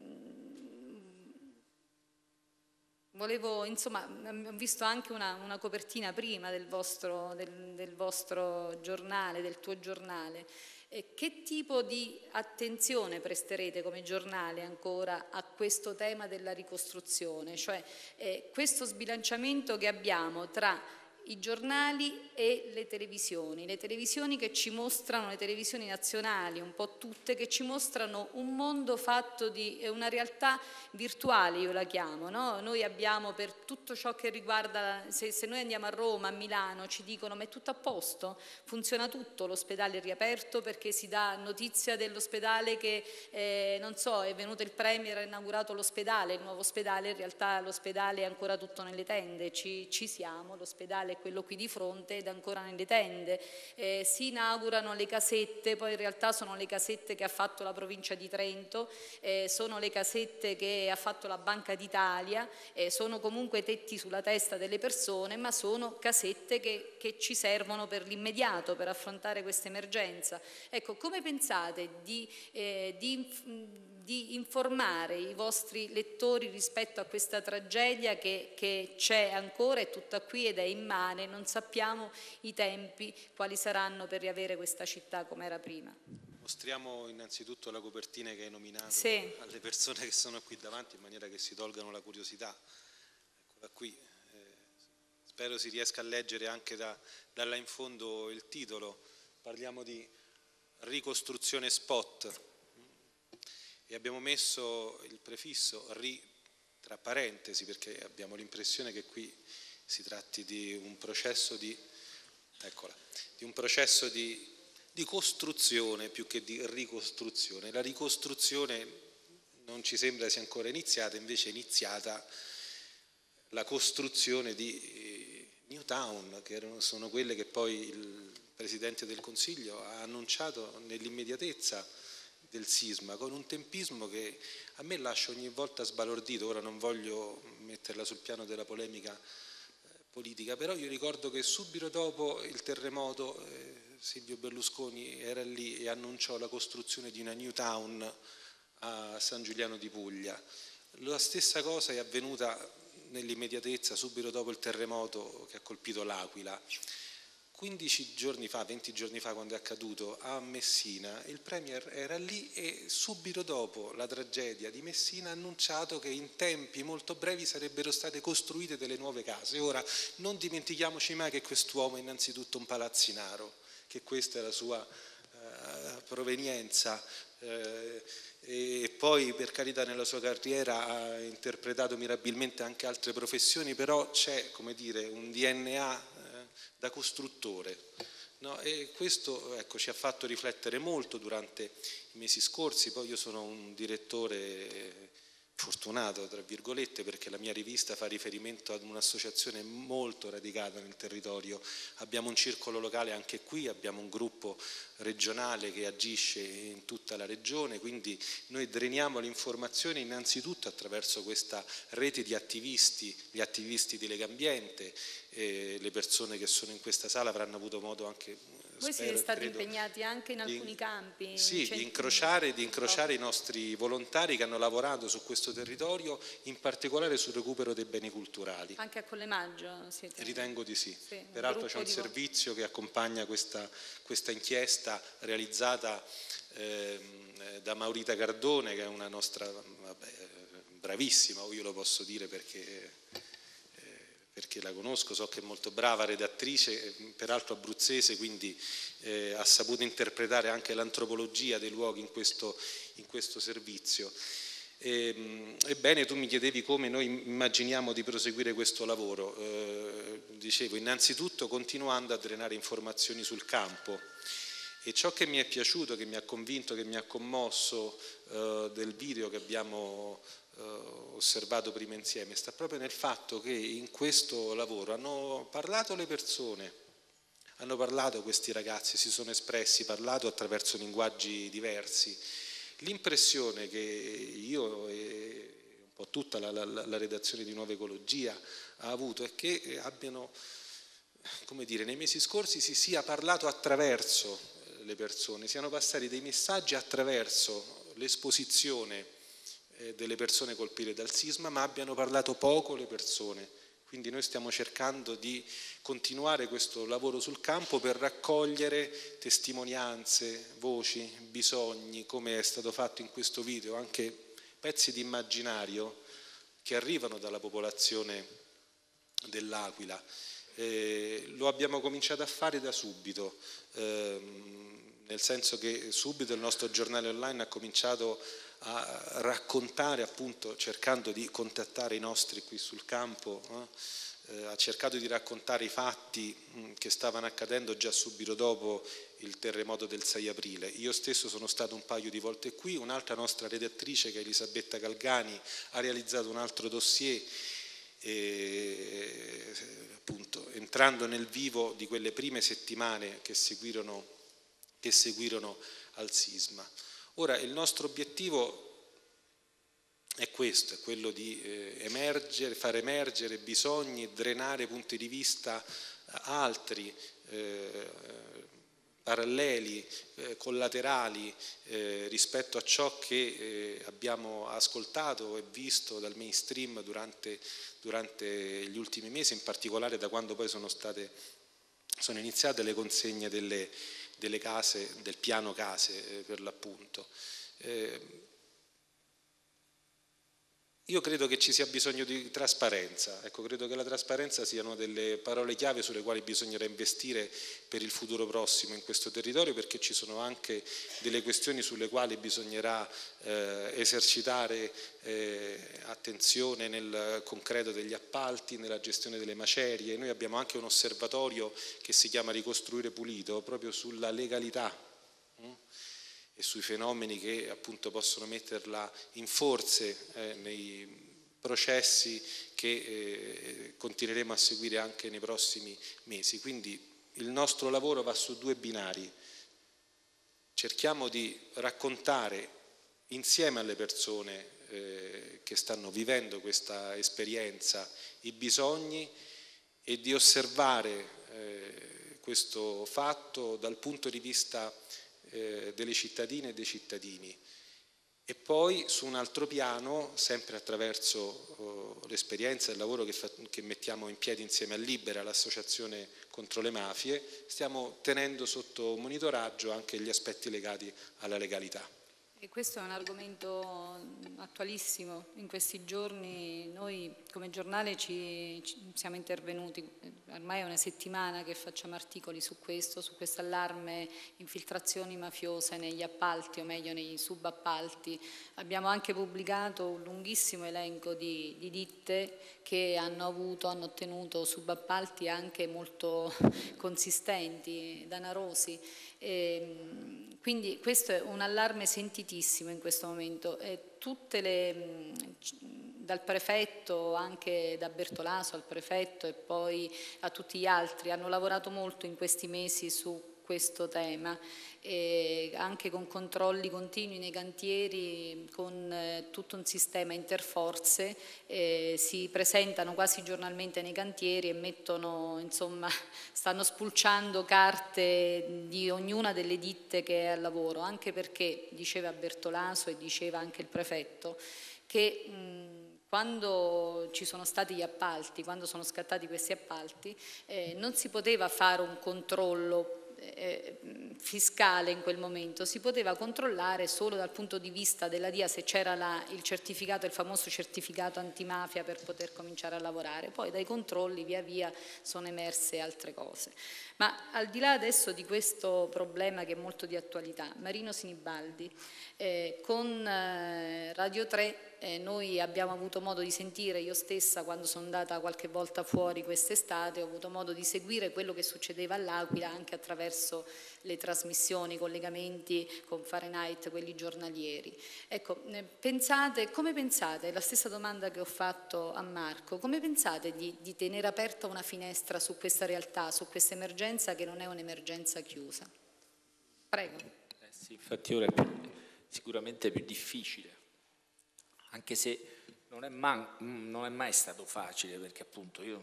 D: volevo, insomma, ho visto anche una, una copertina prima del vostro, del, del vostro giornale, del tuo giornale. Eh, che tipo di attenzione presterete come giornale ancora a questo tema della ricostruzione? Cioè eh, questo sbilanciamento che abbiamo tra i giornali e le televisioni, le televisioni che ci mostrano, le televisioni nazionali, un po' tutte, che ci mostrano un mondo fatto di una realtà virtuale, io la chiamo, no? Noi abbiamo per tutto ciò che riguarda, se, se noi andiamo a Roma, a Milano, ci dicono ma è tutto a posto, funziona tutto, l'ospedale è riaperto perché si dà notizia dell'ospedale che, eh, non so, è venuto il Premier, ha inaugurato l'ospedale, il nuovo ospedale, in realtà l'ospedale è ancora tutto nelle tende, ci, ci siamo, l'ospedale è quello qui di fronte ed ancora nelle tende, eh, si inaugurano le casette, poi in realtà sono le casette che ha fatto la provincia di Trento, eh, sono le casette che ha fatto la Banca d'Italia, eh, sono comunque tetti sulla testa delle persone, ma sono casette che, che ci servono per l'immediato, per affrontare questa emergenza. Ecco, come pensate di, eh, di di informare i vostri lettori rispetto a questa tragedia che, che c'è ancora, è tutta qui ed è immane, non sappiamo i tempi quali saranno per riavere questa città come era prima.
G: Mostriamo innanzitutto la copertina che hai nominato,
D: sì,
G: alle persone che sono qui davanti, in maniera che si tolgano la curiosità. Eccola qui, eh, spero si riesca a leggere anche da, da là in fondo il titolo. Parliamo di ricostruzione spot. E abbiamo messo il prefisso ri tra parentesi perché abbiamo l'impressione che qui si tratti di un processo di, eccola, di, un processo di, di costruzione più che di ricostruzione. La ricostruzione non ci sembra sia ancora iniziata, invece è iniziata la costruzione di Newtown, che erano, sono quelle che poi il Presidente del Consiglio ha annunciato nell'immediatezza del sisma, con un tempismo che a me lascia ogni volta sbalordito. Ora non voglio metterla sul piano della polemica eh, politica, però io ricordo che subito dopo il terremoto eh, Silvio Berlusconi era lì e annunciò la costruzione di una new town a San Giuliano di Puglia. La stessa cosa è avvenuta nell'immediatezza subito dopo il terremoto che ha colpito l'Aquila. quindici giorni fa, venti giorni fa, quando è accaduto a Messina, il Premier era lì e subito dopo la tragedia di Messina ha annunciato che in tempi molto brevi sarebbero state costruite delle nuove case. Ora, non dimentichiamoci mai che quest'uomo è innanzitutto un palazzinaro, che questa è la sua uh, provenienza, uh, e poi per carità nella sua carriera ha interpretato mirabilmente anche altre professioni, però c'è, come dire, un D N A da costruttore, no? E questo, ecco, ci ha fatto riflettere molto durante i mesi scorsi. Poi io sono un direttore fortunato, tra virgolette, perché la mia rivista fa riferimento ad un'associazione molto radicata nel territorio. Abbiamo un circolo locale anche qui, abbiamo un gruppo regionale che agisce in tutta la regione, quindi noi dreniamo l'informazione innanzitutto attraverso questa rete di attivisti, gli attivisti di Legambiente. E le persone che sono in questa sala avranno avuto modo anche,
D: voi
G: spero,
D: siete stati
G: credo,
D: impegnati anche in alcuni
G: di,
D: campi,
G: sì,
D: in
G: di incrociare, di incrociare i nostri volontari che hanno lavorato su questo territorio, in particolare sul recupero dei beni culturali.
D: Anche a Collemaggio siete?
G: Ritengo di sì,
D: sì
G: peraltro c'è un
D: di...
G: servizio che accompagna questa, questa inchiesta realizzata eh, da Maurita Cardone, che è una nostra, vabbè, bravissima, io lo posso dire perché... perché la conosco, so che è molto brava redattrice, peraltro abruzzese, quindi eh, ha saputo interpretare anche l'antropologia dei luoghi in questo, in questo servizio. E, ebbene, tu mi chiedevi come noi immaginiamo di proseguire questo lavoro. Eh, dicevo, innanzitutto continuando a drenare informazioni sul campo. E ciò che mi è piaciuto, che mi ha convinto, che mi ha commosso eh, del video che abbiamo osservato prima insieme, sta proprio nel fatto che in questo lavoro hanno parlato le persone, hanno parlato questi ragazzi, si sono espressi, parlato attraverso linguaggi diversi. L'impressione che io e un po' tutta la, la, la redazione di Nuova Ecologia ha avuto è che abbiano, come dire, nei mesi scorsi si sia parlato attraverso le persone, siano passati dei messaggi attraverso l'esposizione delle persone colpite dal sisma, ma abbiano parlato poco le persone. Quindi noi stiamo cercando di continuare questo lavoro sul campo per raccogliere testimonianze, voci, bisogni, come è stato fatto in questo video, anche pezzi di immaginario che arrivano dalla popolazione dell'Aquila. Eh, lo abbiamo cominciato a fare da subito, ehm, nel senso che subito il nostro giornale online ha cominciato a raccontare, appunto cercando di contattare i nostri qui sul campo, eh, ha cercato di raccontare i fatti mh, che stavano accadendo già subito dopo il terremoto del sei aprile. Io stesso sono stato un paio di volte qui, un'altra nostra redattrice che è Elisabetta Galgani ha realizzato un altro dossier, e, appunto entrando nel vivo di quelle prime settimane che seguirono, che seguirono al sisma. Ora il nostro obiettivo è questo, è quello di eh, emergere, far emergere bisogni, drenare punti di vista altri, eh, paralleli, eh, collaterali eh, rispetto a ciò che eh, abbiamo ascoltato e visto dal mainstream durante, durante gli ultimi mesi, in particolare da quando poi sono state, sono iniziate le consegne delle delle case, del piano case eh, per l'appunto. Eh, io credo che ci sia bisogno di trasparenza, ecco, credo che la trasparenza siano delle parole chiave sulle quali bisognerà investire per il futuro prossimo in questo territorio, perché ci sono anche delle questioni sulle quali bisognerà eh, esercitare eh, attenzione nel concreto degli appalti, nella gestione delle macerie. Noi abbiamo anche un osservatorio che si chiama Ricostruire Pulito, proprio sulla legalità hm? e sui fenomeni che appunto possono metterla in forze eh, nei processi che eh, continueremo a seguire anche nei prossimi mesi. Quindi il nostro lavoro va su due binari: cerchiamo di raccontare insieme alle persone eh, che stanno vivendo questa esperienza i bisogni e di osservare eh, questo fatto dal punto di vista eh, delle cittadine e dei cittadini. E poi su un altro piano, sempre attraverso uh, l'esperienza e il lavoro che, fa, che mettiamo in piedi insieme a Libera, l'associazione contro le mafie, stiamo tenendo sotto monitoraggio anche gli aspetti legati alla legalità.
D: E questo è un argomento attualissimo. In questi giorni noi come giornale ci, ci siamo intervenuti, ormai è una settimana che facciamo articoli su questo, su questo allarme infiltrazioni mafiose negli appalti, o meglio nei subappalti. Abbiamo anche pubblicato un lunghissimo elenco di, di ditte che hanno avuto, hanno ottenuto subappalti anche molto consistenti, danarosi. E, quindi questo è un allarme sentitissimo in questo momento. E tutte le, dal prefetto, anche da Bertolaso al prefetto e poi a tutti gli altri, hanno lavorato molto in questi mesi su questo tema, e anche con controlli continui nei cantieri, con eh, tutto un sistema interforze, eh, si presentano quasi giornalmente nei cantieri e mettono, insomma, stanno spulciando carte di ognuna delle ditte che è al lavoro, anche perché, diceva Bertolaso e diceva anche il prefetto, che mh, quando ci sono stati gli appalti, quando sono scattati questi appalti, eh, non si poteva fare un controllo fiscale in quel momento, si poteva controllare solo dal punto di vista della D I A se c'era la, il certificato, il famoso certificato antimafia per poter cominciare a lavorare. Poi dai controlli via via sono emerse altre cose. Ma al di là adesso di questo problema che è molto di attualità, Marino Sinibaldi, eh, con eh, Radio tre Eh, noi abbiamo avuto modo di sentire, io stessa quando sono andata qualche volta fuori quest'estate ho avuto modo di seguire quello che succedeva all'Aquila anche attraverso le trasmissioni, i collegamenti con Fahrenheit, quelli giornalieri. Ecco, eh, pensate, come pensate, la stessa domanda che ho fatto a Marco, come pensate di, di tenere aperta una finestra su questa realtà, su questa emergenza che non è un'emergenza chiusa? Prego.
H: Eh sì, infatti ora è più, sicuramente più difficile. Anche se non è, man, non è mai stato facile, perché appunto io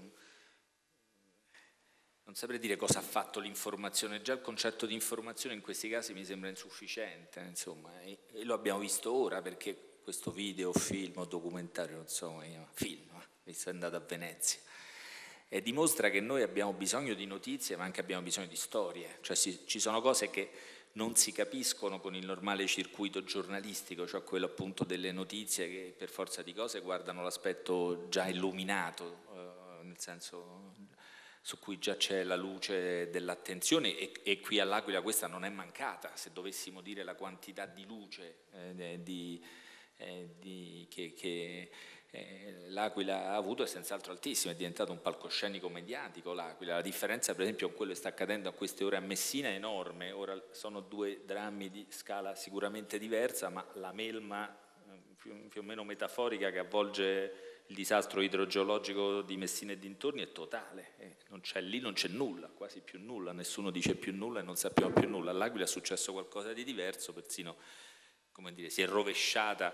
H: non saprei dire cosa ha fatto l'informazione, già il concetto di informazione in questi casi mi sembra insufficiente, insomma, e, e lo abbiamo visto ora, perché questo video, film o documentario, insomma, io, film, visto è andato a Venezia, e dimostra che noi abbiamo bisogno di notizie ma anche abbiamo bisogno di storie, cioè si, ci sono cose che non si capiscono con il normale circuito giornalistico, cioè quello appunto delle notizie che per forza di cose guardano l'aspetto già illuminato, eh, nel senso su cui già c'è la luce dell'attenzione e, e qui all'Aquila questa non è mancata. Se dovessimo dire la quantità di luce eh, di, eh, di, che, che eh, l'Aquila ha avuto è senz'altro altissima, è diventato un palcoscenico mediatico l'Aquila. La differenza per esempio con quello che sta accadendo a queste ore a Messina è enorme. Ora sono due drammi di scala sicuramente diversa, ma la melma eh, più, più o meno metaforica che avvolge il disastro idrogeologico di Messina e dintorni è totale, eh, non c'è lì, non c'è nulla, quasi più nulla, nessuno dice più nulla e non sappiamo più nulla. All'Aquila è successo qualcosa di diverso, persino come dire, si è rovesciata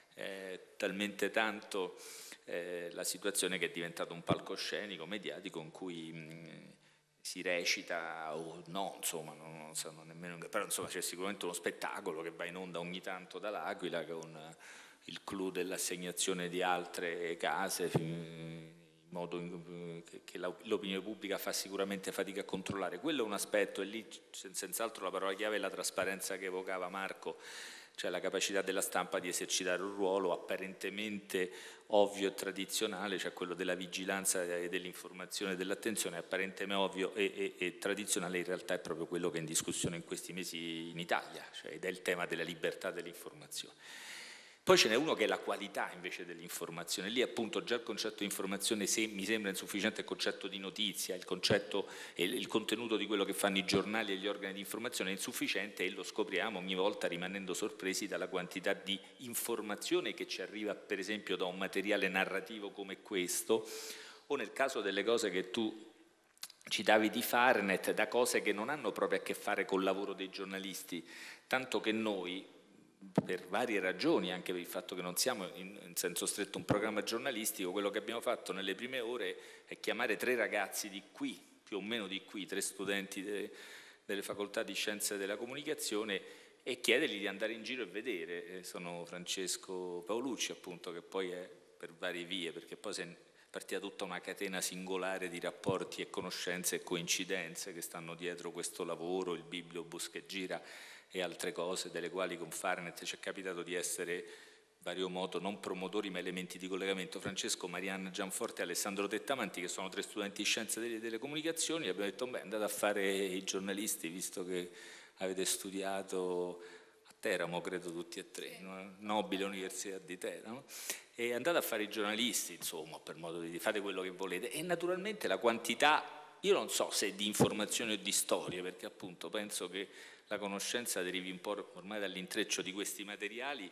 H: eh, talmente tanto eh, la situazione che è diventato un palcoscenico mediatico in cui mh, si recita o no, insomma, non, non so nemmeno, però insomma c'è sicuramente uno spettacolo che va in onda ogni tanto dall'Aquila con il clou dell'assegnazione di altre case, in modo che l'opinione pubblica fa sicuramente fatica a controllare. Quello è un aspetto, e lì senz'altro la parola chiave è la trasparenza che evocava Marco, cioè la capacità della stampa di esercitare un ruolo apparentemente ovvio e tradizionale, cioè quello della vigilanza e dell'informazione e dell'attenzione, apparentemente ovvio e, e, e tradizionale, in realtà è proprio quello che è in discussione in questi mesi in Italia, cioè, ed è il tema della libertà dell'informazione. Poi ce n'è uno che è la qualità invece dell'informazione. Lì appunto già il concetto di informazione se, mi sembra insufficiente, il concetto di notizia, il concetto e il contenuto di quello che fanno i giornali e gli organi di informazione è insufficiente e lo scopriamo ogni volta rimanendo sorpresi dalla quantità di informazione che ci arriva per esempio da un materiale narrativo come questo, o nel caso delle cose che tu citavi di Farnet, da cose che non hanno proprio a che fare col lavoro dei giornalisti, tanto che noi per varie ragioni, anche per il fatto che non siamo in, in senso stretto un programma giornalistico, quello che abbiamo fatto nelle prime ore è chiamare tre ragazzi di qui, più o meno di qui, tre studenti de, delle facoltà di scienze della comunicazione e chiedergli di andare in giro e vedere. Sono Francesco Paolucci appunto, che poi è per varie vie, perché poi si è partita tutta una catena singolare di rapporti e conoscenze e coincidenze che stanno dietro questo lavoro, il bibliobus che gira e altre cose, delle quali con Farnet ci è capitato di essere vario modo non promotori ma elementi di collegamento. Francesco, Marianna Gianforte e Alessandro Tettamanti, che sono tre studenti di scienze delle telecomunicazioni, abbiamo detto beh, andate a fare i giornalisti visto che avete studiato a Teramo, credo tutti e tre, una nobile università di Teramo, e andate a fare i giornalisti, insomma, per modo di dire, fate quello che volete. E naturalmente la quantità, io non so se di informazioni o di storie, perché appunto penso che la conoscenza derivi un po' ormai dall'intreccio di questi materiali,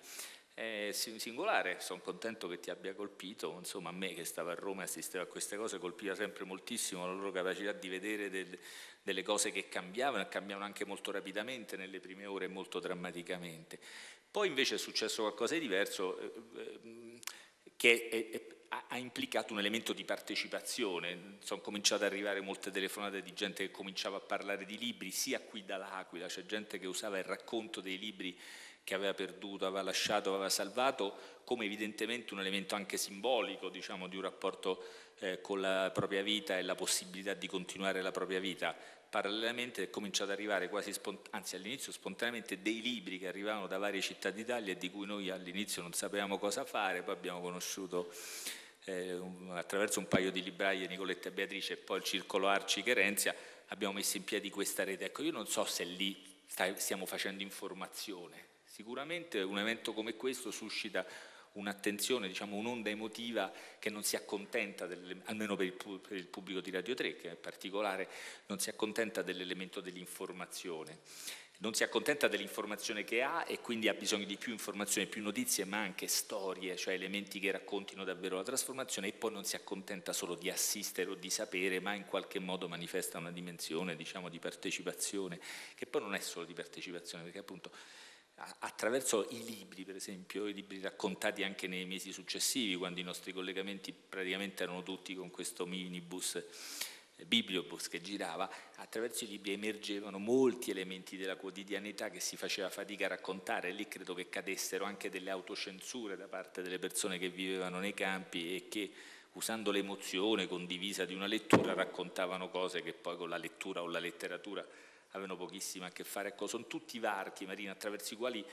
H: è singolare. Sono contento che ti abbia colpito, insomma a me che stavo a Roma e assistevo a queste cose colpiva sempre moltissimo la loro capacità di vedere del, delle cose che cambiavano e cambiavano anche molto rapidamente nelle prime ore e molto drammaticamente. Poi invece è successo qualcosa di diverso eh, che è, è, ha implicato un elemento di partecipazione. Sono cominciate ad arrivare molte telefonate di gente che cominciava a parlare di libri, sia qui dall'Aquila, c'è gente che usava il racconto dei libri che aveva perduto, aveva lasciato, aveva salvato, come evidentemente un elemento anche simbolico, diciamo, di un rapporto eh, con la propria vita e la possibilità di continuare la propria vita. Parallelamente è cominciato ad arrivare quasi spontaneamente, anzi all'inizio spontaneamente, dei libri che arrivavano da varie città d'Italia e di cui noi all'inizio non sapevamo cosa fare. Poi abbiamo conosciuto eh, un, attraverso un paio di libraie, Nicoletta e Beatrice, e poi il Circolo Arci Cherenzia, abbiamo messo in piedi questa rete. Ecco, io non so se lì stai, stiamo facendo informazione. Sicuramente un evento come questo suscita un'attenzione, diciamo un'onda emotiva che non si accontenta, delle, almeno per il, per il pubblico di Radio tre, che è particolare, non si accontenta dell'elemento dell'informazione, non si accontenta dell'informazione che ha e quindi ha bisogno di più informazioni, più notizie, ma anche storie, cioè elementi che raccontino davvero la trasformazione, e poi non si accontenta solo di assistere o di sapere, ma in qualche modo manifesta una dimensione, diciamo, di partecipazione, che poi non è solo di partecipazione, perché appunto attraverso i libri, per esempio, i libri raccontati anche nei mesi successivi, quando i nostri collegamenti praticamente erano tutti con questo minibus, eh, bibliobus che girava, attraverso i libri emergevano molti elementi della quotidianità che si faceva fatica a raccontare, e lì credo che cadessero anche delle autocensure da parte delle persone che vivevano nei campi e che usando l'emozione condivisa di una lettura, raccontavano cose che poi con la lettura o la letteratura avevano pochissimo a che fare. Ecco, sono tutti varchi, Marina, attraverso i quali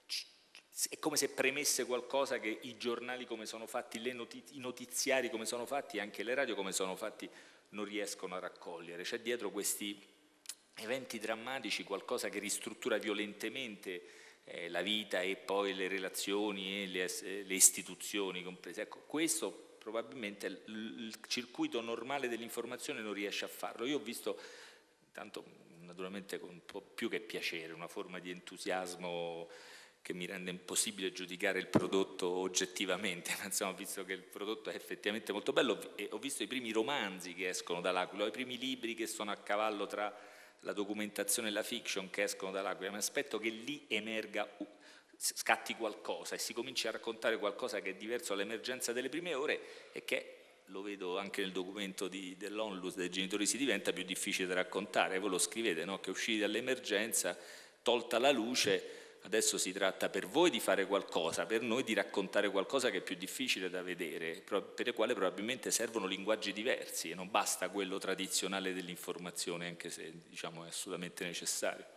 H: è come se premesse qualcosa che i giornali come sono fatti, le notiz- i notiziari come sono fatti, anche le radio come sono fatti, non riescono a raccogliere. C'è dietro questi eventi drammatici qualcosa che ristruttura violentemente eh, la vita e poi le relazioni e le, le istituzioni comprese. Ecco, questo probabilmente il, il circuito normale dell'informazione non riesce a farlo. Io ho visto, intanto naturalmente con un po' più che piacere, una forma di entusiasmo che mi rende impossibile giudicare il prodotto oggettivamente, ma insomma ho visto che il prodotto è effettivamente molto bello e ho visto i primi romanzi che escono dall'Aquila, i primi libri che sono a cavallo tra la documentazione e la fiction che escono dall'Aquila. Mi aspetto che lì emerga, scatti qualcosa e si cominci a raccontare qualcosa che è diverso dall'emergenza delle prime ore e che, lo vedo anche nel documento di, dell'Onlus dei genitori, si diventa più difficile da raccontare. Voi lo scrivete, no? Che usciti dall'emergenza, tolta la luce, adesso si tratta per voi di fare qualcosa, per noi di raccontare qualcosa che è più difficile da vedere, per il quale probabilmente servono linguaggi diversi e non basta quello tradizionale dell'informazione, anche se diciamo è assolutamente necessario.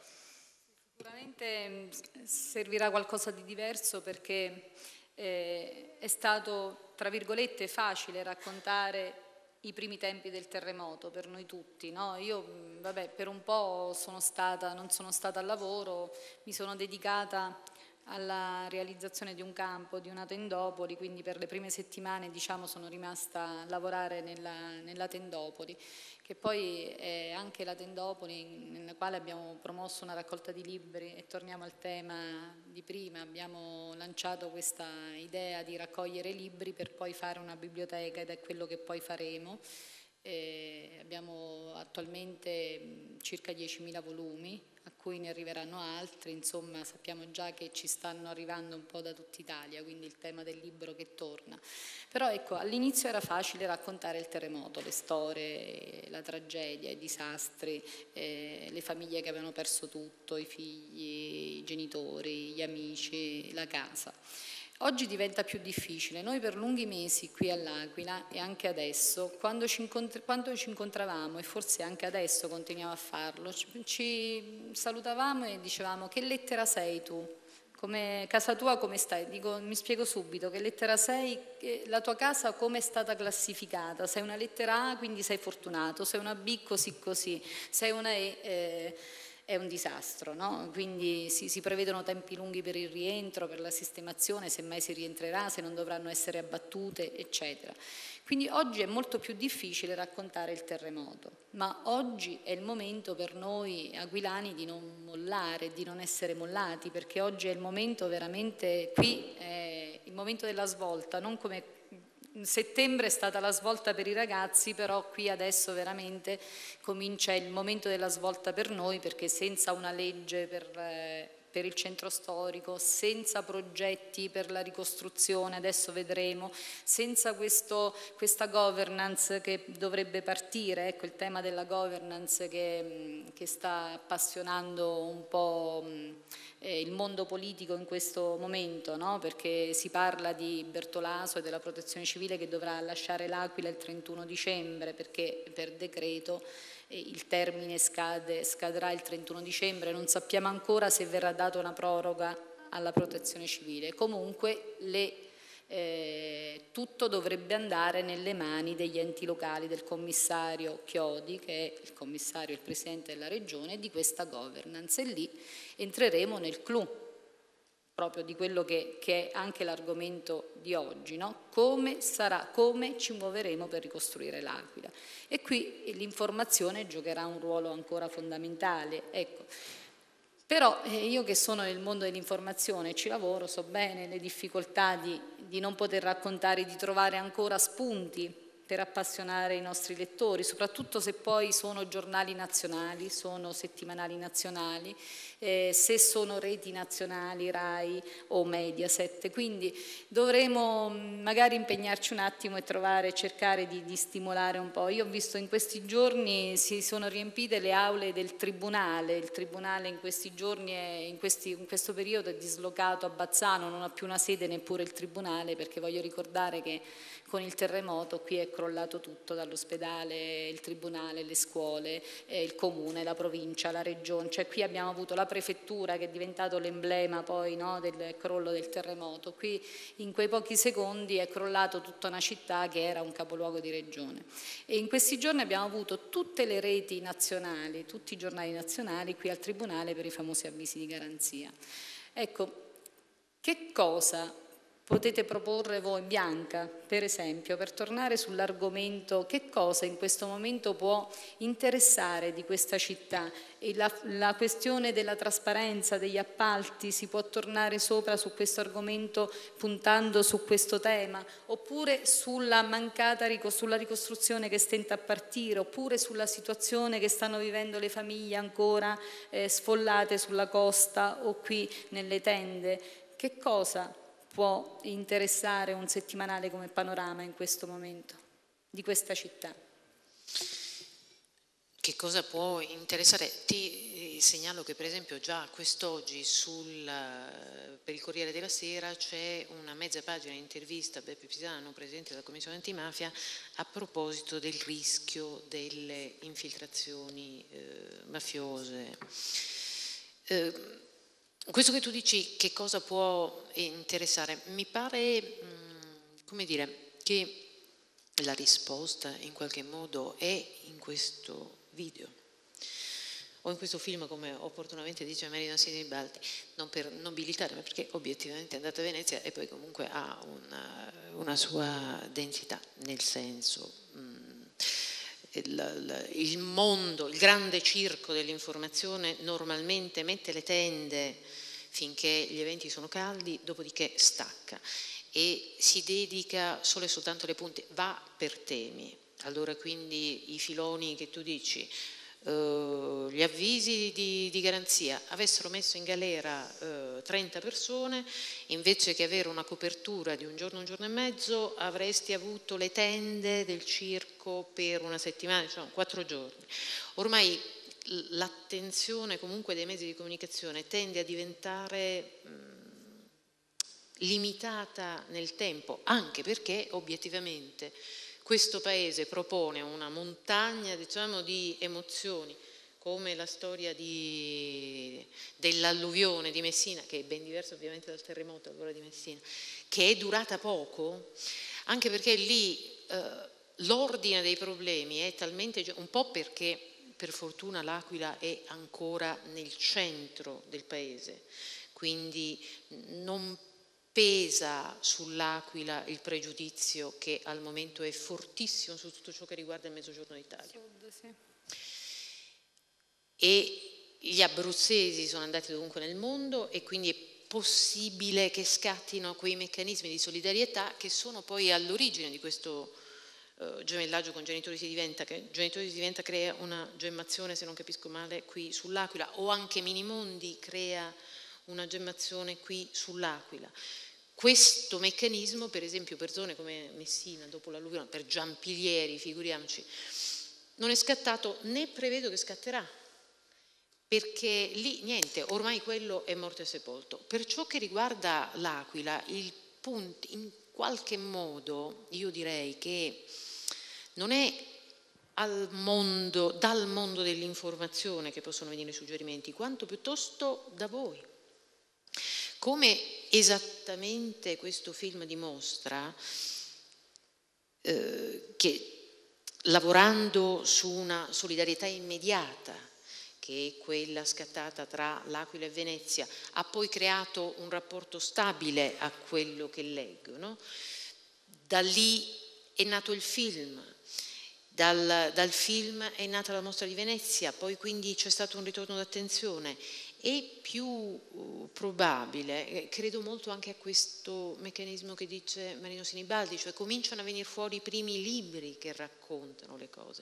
D: Sicuramente servirà qualcosa di diverso perché eh, è stato, tra virgolette, facile raccontare i primi tempi del terremoto per noi tutti, no? Io vabbè, per un po' sono stata, non sono stata al lavoro, mi sono dedicata alla realizzazione di un campo, di una tendopoli, quindi per le prime settimane diciamo sono rimasta a lavorare nella, nella tendopoli, che poi è anche la tendopoli nella quale abbiamo promosso una raccolta di libri e torniamo al tema di prima, abbiamo lanciato questa idea di raccogliere libri per poi fare una biblioteca ed è quello che poi faremo. E abbiamo attualmente circa diecimila volumi, a cui ne arriveranno altri, insomma sappiamo già che ci stanno arrivando un po' da tutta Italia, quindi il tema del libro che torna. Però ecco, all'inizio era facile raccontare il terremoto, le storie, la tragedia, i disastri, eh, le famiglie che avevano perso tutto, i figli, i genitori, gli amici, la casa. Oggi diventa più difficile. Noi per lunghi mesi qui all'Aquila e anche adesso, quando ci, incontr- quando ci incontravamo, e forse anche adesso continuiamo a farlo, ci, ci salutavamo e dicevamo: che lettera sei tu? Come, casa tua come stai? Dico, mi spiego subito, che lettera sei? La tua casa come è stata classificata? Sei una lettera A, quindi sei fortunato, sei una B, così così, sei una E... Eh, è un disastro, no? Quindi si, si prevedono tempi lunghi per il rientro, per la sistemazione, se mai si rientrerà, se non dovranno essere abbattute, eccetera. Quindi oggi è molto più difficile raccontare il terremoto, ma oggi è il momento per noi aquilani di non mollare, di non essere mollati, perché oggi è il momento veramente, qui è il momento della svolta, non come... Settembre è stata la svolta per i ragazzi, però qui adesso veramente comincia il momento della svolta per noi, perché senza una legge per, eh, per il centro storico, senza progetti per la ricostruzione, adesso vedremo, senza questo, questa governance che dovrebbe partire, ecco il tema della governance che, che sta appassionando un po' eh, il mondo politico in questo momento, no? Perché si parla di Bertolaso e della protezione civile che dovrà lasciare l'Aquila il trentuno dicembre perché per decreto eh, il termine scade, scadrà il trentuno dicembre, non sappiamo ancora se verrà data una proroga alla protezione civile. Comunque le Eh, tutto dovrebbe andare nelle mani degli enti locali, del commissario Chiodi, che è il commissario e il presidente della regione, e di questa governance. E lì entreremo nel clou proprio di quello che, che è anche l'argomento di oggi, no? Come sarà, come ci muoveremo per ricostruire l'Aquila. E qui l'informazione giocherà un ruolo ancora fondamentale. Ecco. Però eh, io che sono nel mondo dell'informazione, ci lavoro, so bene le difficoltà di, di non poter raccontare, di trovare ancora spunti per appassionare i nostri lettori, soprattutto se poi sono giornali nazionali, sono settimanali nazionali, eh, se sono reti nazionali, Rai o Mediaset. Quindi dovremo magari impegnarci un attimo e trovare, cercare di, di stimolare un po'. Io ho visto in questi giorni si sono riempite le aule del Tribunale, il Tribunale in questi giorni, è, in, questi, in questo periodo è dislocato a Bazzano, non ha più una sede neppure il Tribunale, perché voglio ricordare che con il terremoto qui è crollato tutto, dall'ospedale, il Tribunale, le scuole, eh, il Comune, la provincia, la Regione, cioè qui abbiamo avuto la prefettura che è diventato l'emblema poi, no, del crollo del terremoto. Qui in quei pochi secondi è crollato tutta una città che era un capoluogo di regione. E in questi giorni abbiamo avuto tutte le reti nazionali, tutti i giornali nazionali qui al Tribunale per i famosi avvisi di garanzia. Ecco, che cosa potete proporre voi, Bianca, per esempio, per tornare sull'argomento, che cosa in questo momento può interessare di questa città? E la, la questione della trasparenza degli appalti, si può tornare sopra su questo argomento puntando su questo tema, oppure sulla mancata sulla ricostruzione che stenta a partire, oppure sulla situazione che stanno vivendo le famiglie ancora eh, sfollate sulla costa o qui nelle tende? Che cosa può interessare un settimanale come Panorama in questo momento di questa città?
F: Che cosa può interessare? Ti segnalo che per esempio già quest'oggi sul, per il Corriere della Sera c'è una mezza pagina di intervista a Beppe Pisano, presidente della Commissione Antimafia, a proposito del rischio delle infiltrazioni eh, mafiose. Eh, questo che tu dici, che cosa può interessare? Mi pare, mh, come dire, che la risposta in qualche modo è in questo video o in questo film, come opportunamente dice Marina Sinibaldi, non per nobilitare ma perché obiettivamente è andata a Venezia e poi comunque ha una, una sua densità, nel senso mh, il, il mondo, il grande circo dell'informazione normalmente mette le tende finché gli eventi sono caldi, dopodiché stacca e si dedica solo e soltanto alle punte, va per temi. Allora quindi i filoni che tu dici, uh, gli avvisi di, di garanzia, avessero messo in galera uh, trenta persone, invece che avere una copertura di un giorno, un giorno e mezzo, avresti avuto le tende del circo per una settimana, insomma quattro giorni. Ormai l'attenzione comunque dei mezzi di comunicazione tende a diventare mh, limitata nel tempo, anche perché obiettivamente questo paese propone una montagna, diciamo, di emozioni, come la storia di, dell'alluvione di Messina, che è ben diversa ovviamente dal terremoto allora di Messina, che è durata poco, anche perché lì eh, l'ordine dei problemi è talmente, un po' perché per fortuna l'Aquila è ancora nel centro del paese, quindi non pesa sull'Aquila il pregiudizio che al momento è fortissimo su tutto ciò che riguarda il Mezzogiorno d'Italia. Sud, sì. E gli abruzzesi sono andati dovunque nel mondo e quindi è possibile che scattino quei meccanismi di solidarietà che sono poi all'origine di questo uh, gemellaggio con Genitori si diventa, che Genitori si diventa crea una gemmazione, se non capisco male, qui sull'Aquila, o anche Minimondi crea una gemmazione qui sull'Aquila. Questo meccanismo, per esempio per zone come Messina, dopo l'alluvione, per Giampilieri, figuriamoci, non è scattato, né prevedo che scatterà, perché lì niente, ormai quello è morto e sepolto. Per ciò che riguarda l'Aquila, il punto, in qualche modo, io direi che non è al mondo, dal mondo dell'informazione che possono venire i suggerimenti, quanto piuttosto da voi. Come esattamente questo film dimostra, eh, che lavorando su una solidarietà immediata, che è quella scattata tra l'Aquila e Venezia, ha poi creato un rapporto stabile a quello che leggo, no? Da lì è nato il film, dal, dal film è nata la mostra di Venezia, poi quindi c'è stato un ritorno d'attenzione È più uh, probabile, eh, credo molto anche a questo meccanismo che dice Marino Sinibaldi, cioè cominciano a venire fuori i primi libri che raccontano le cose.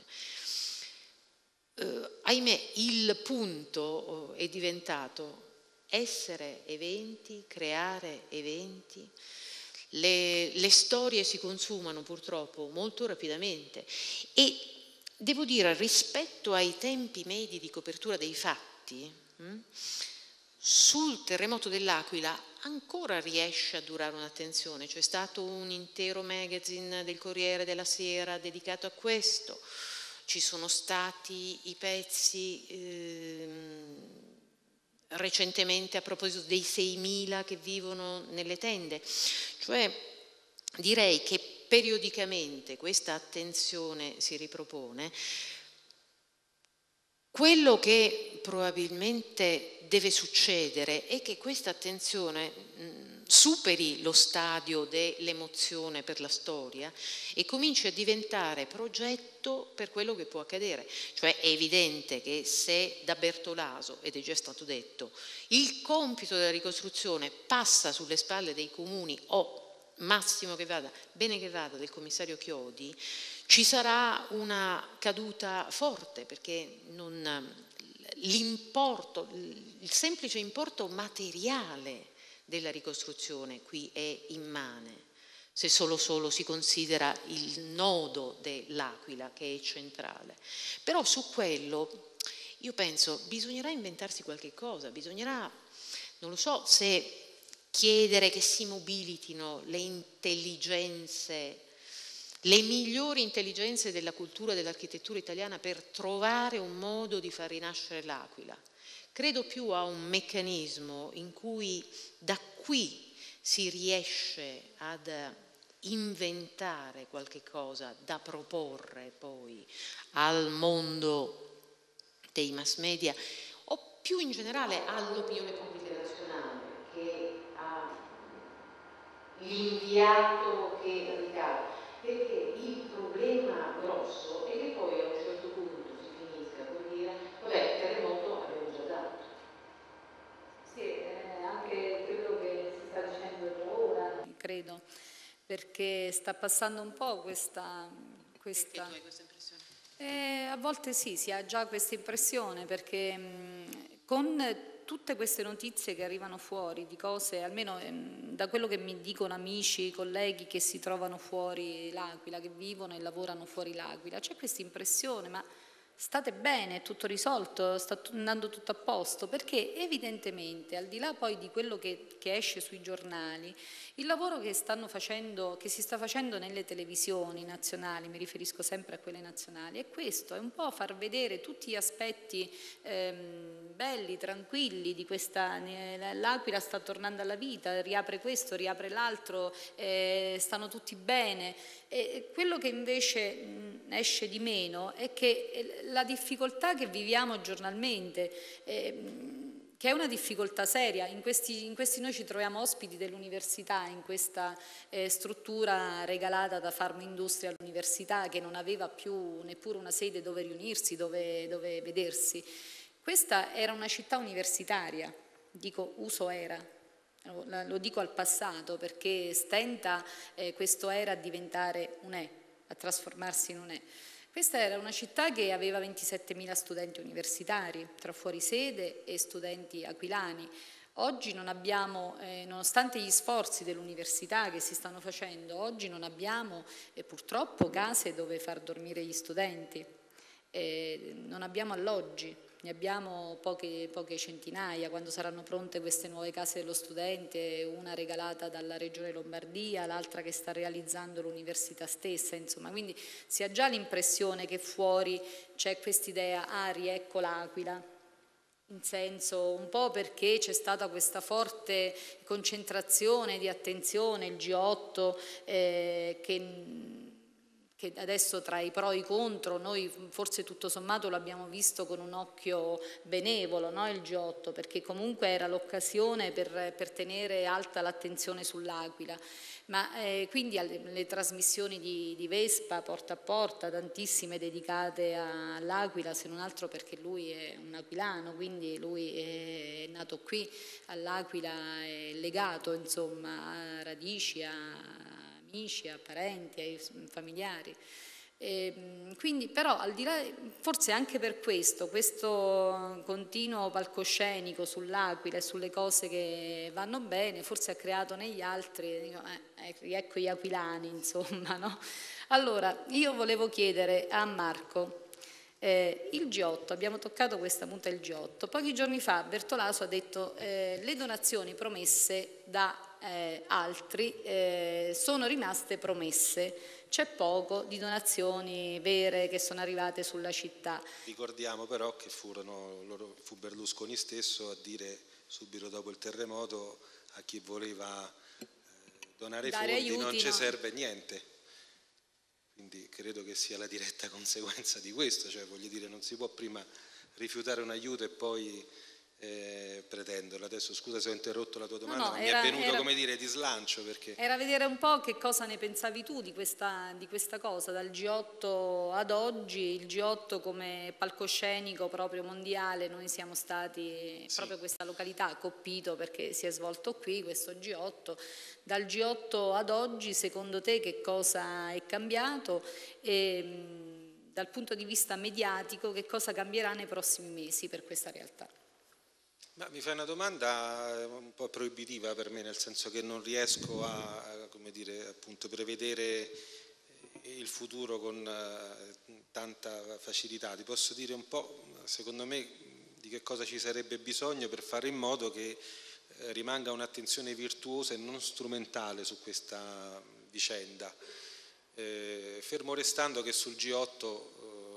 F: Uh, ahimè, il punto uh, è diventato essere eventi, creare eventi. Le, le storie si consumano purtroppo molto rapidamente e devo dire, rispetto ai tempi medi di copertura dei fatti, mh, sul terremoto dell'Aquila ancora riesce a durare un'attenzione. C'è stato un intero magazine del Corriere della Sera dedicato a questo, ci sono stati i pezzi ehm, recentemente a proposito dei seimila che vivono nelle tende, cioè direi che periodicamente questa attenzione si ripropone. Quello che probabilmente deve succedere è che questa attenzione mh, superi lo stadio dell'emozione per la storia e cominci a diventare progetto per quello che può accadere. Cioè è evidente che se da Bertolaso, ed è già stato detto, il compito della ricostruzione passa sulle spalle dei comuni o massimo che vada, bene che vada, del commissario Chiodi, ci sarà una caduta forte perché non, l'importo, il semplice importo materiale della ricostruzione qui è immane, se solo solo si considera il nodo dell'Aquila che è centrale. Però su quello io penso bisognerà inventarsi qualche cosa, bisognerà, non lo so se chiedere che si mobilitino le intelligenze, le migliori intelligenze della cultura e dell'architettura italiana per trovare un modo di far rinascere l'Aquila. Credo più a un meccanismo in cui da qui si riesce ad inventare qualche cosa da proporre poi al mondo dei mass media o più in generale all'opinione pubblica nazionale che ha l'inviato che ricade. Perché il problema grosso è che poi a un certo punto si finisca con dire vabbè, terremoto abbiamo già dato.
D: Sì, è anche quello che si sta dicendo già ora, credo, perché sta passando un po' questa... questa...
F: Perché tu hai questa impressione?
D: Eh, a volte sì, si ha già questa impressione, perché mh, con tutte queste notizie che arrivano fuori di cose, almeno ehm, da quello che mi dicono amici, colleghi che si trovano fuori l'Aquila, che vivono e lavorano fuori l'Aquila, c'è questa impressione, ma state bene, è tutto risolto, sta andando tutto a posto, perché evidentemente, al di là poi di quello che, che esce sui giornali, il lavoro che stanno facendo, che si sta facendo nelle televisioni nazionali, mi riferisco sempre a quelle nazionali, è questo, è un po' far vedere tutti gli aspetti ehm, belli, tranquilli di questa, l'Aquila sta tornando alla vita, riapre questo, riapre l'altro, eh, stanno tutti bene. E quello che invece mh, esce di meno è che la difficoltà che viviamo giornalmente, eh, che è una difficoltà seria, in questi, in questi noi ci troviamo ospiti dell'università, in questa eh, struttura regalata da Farmindustria all'università che non aveva più neppure una sede dove riunirsi, dove, dove vedersi. Questa era una città universitaria, dico uso era. Lo dico al passato perché stenta eh, questo era a diventare un è, a trasformarsi in un è. Questa era una città che aveva ventisettemila studenti universitari, tra fuorisede e studenti aquilani. Oggi non abbiamo, eh, nonostante gli sforzi dell'università che si stanno facendo, oggi non abbiamo eh, purtroppo case dove far dormire gli studenti, eh, non abbiamo alloggi. Ne abbiamo poche, poche centinaia, quando saranno pronte queste nuove case dello studente, una regalata dalla Regione Lombardia, l'altra che sta realizzando l'università stessa, insomma, quindi si ha già l'impressione che fuori c'è quest'idea, ah, riecco l'Aquila, in senso un po' perché c'è stata questa forte concentrazione di attenzione, il G otto, eh, che... che adesso tra i pro e i contro noi forse tutto sommato lo abbiamo visto con un occhio benevolo, no? Il G otto, perché comunque era l'occasione per, per tenere alta l'attenzione sull'Aquila. Ma eh, quindi alle, le trasmissioni di, di Vespa porta a porta, tantissime dedicate all'Aquila, se non altro perché lui è un aquilano, quindi lui è nato qui all'Aquila, è legato insomma a radici, a amici, a parenti, ai familiari. E quindi però al di là, forse anche per questo, questo continuo palcoscenico sull'Aquila e sulle cose che vanno bene, forse ha creato negli altri, dico, eh, ecco gli aquilani insomma, no? Allora io volevo chiedere a Marco, eh, il G otto, abbiamo toccato questa punta del G otto, pochi giorni fa Bertolaso ha detto eh, le donazioni promesse da eh, altri eh, sono rimaste promesse. C'è poco di donazioni vere che sono arrivate sulla città.
G: Ricordiamo però che furono, loro, fu Berlusconi stesso a dire subito dopo il terremoto a chi voleva eh, donare
D: Dare
G: fondi
D: aiuti,
G: non ci
D: no?
G: serve niente. Quindi credo che sia la diretta conseguenza di questo, cioè voglio dire non si può prima rifiutare un aiuto e poi Eh, pretenderlo. Adesso scusa se ho interrotto la tua domanda,
D: no, no,
G: ma
D: era,
G: mi è venuto
D: era,
G: come dire di slancio perché...
D: era vedere un po' che cosa ne pensavi tu di questa, di questa cosa, dal G otto ad oggi, il G otto come palcoscenico proprio mondiale, noi siamo stati, sì. Proprio questa località ha colpito perché si è svolto qui questo G otto, dal G otto ad oggi secondo te che cosa è cambiato e mh, dal punto di vista mediatico che cosa cambierà nei prossimi mesi per questa realtà?
G: Ma mi fai una domanda un po' proibitiva per me, nel senso che non riesco a, come dire, appunto, prevedere il futuro con tanta facilità. Ti posso dire un po', secondo me, di che cosa ci sarebbe bisogno per fare in modo che rimanga un'attenzione virtuosa e non strumentale su questa vicenda. Eh, fermo restando che sul G otto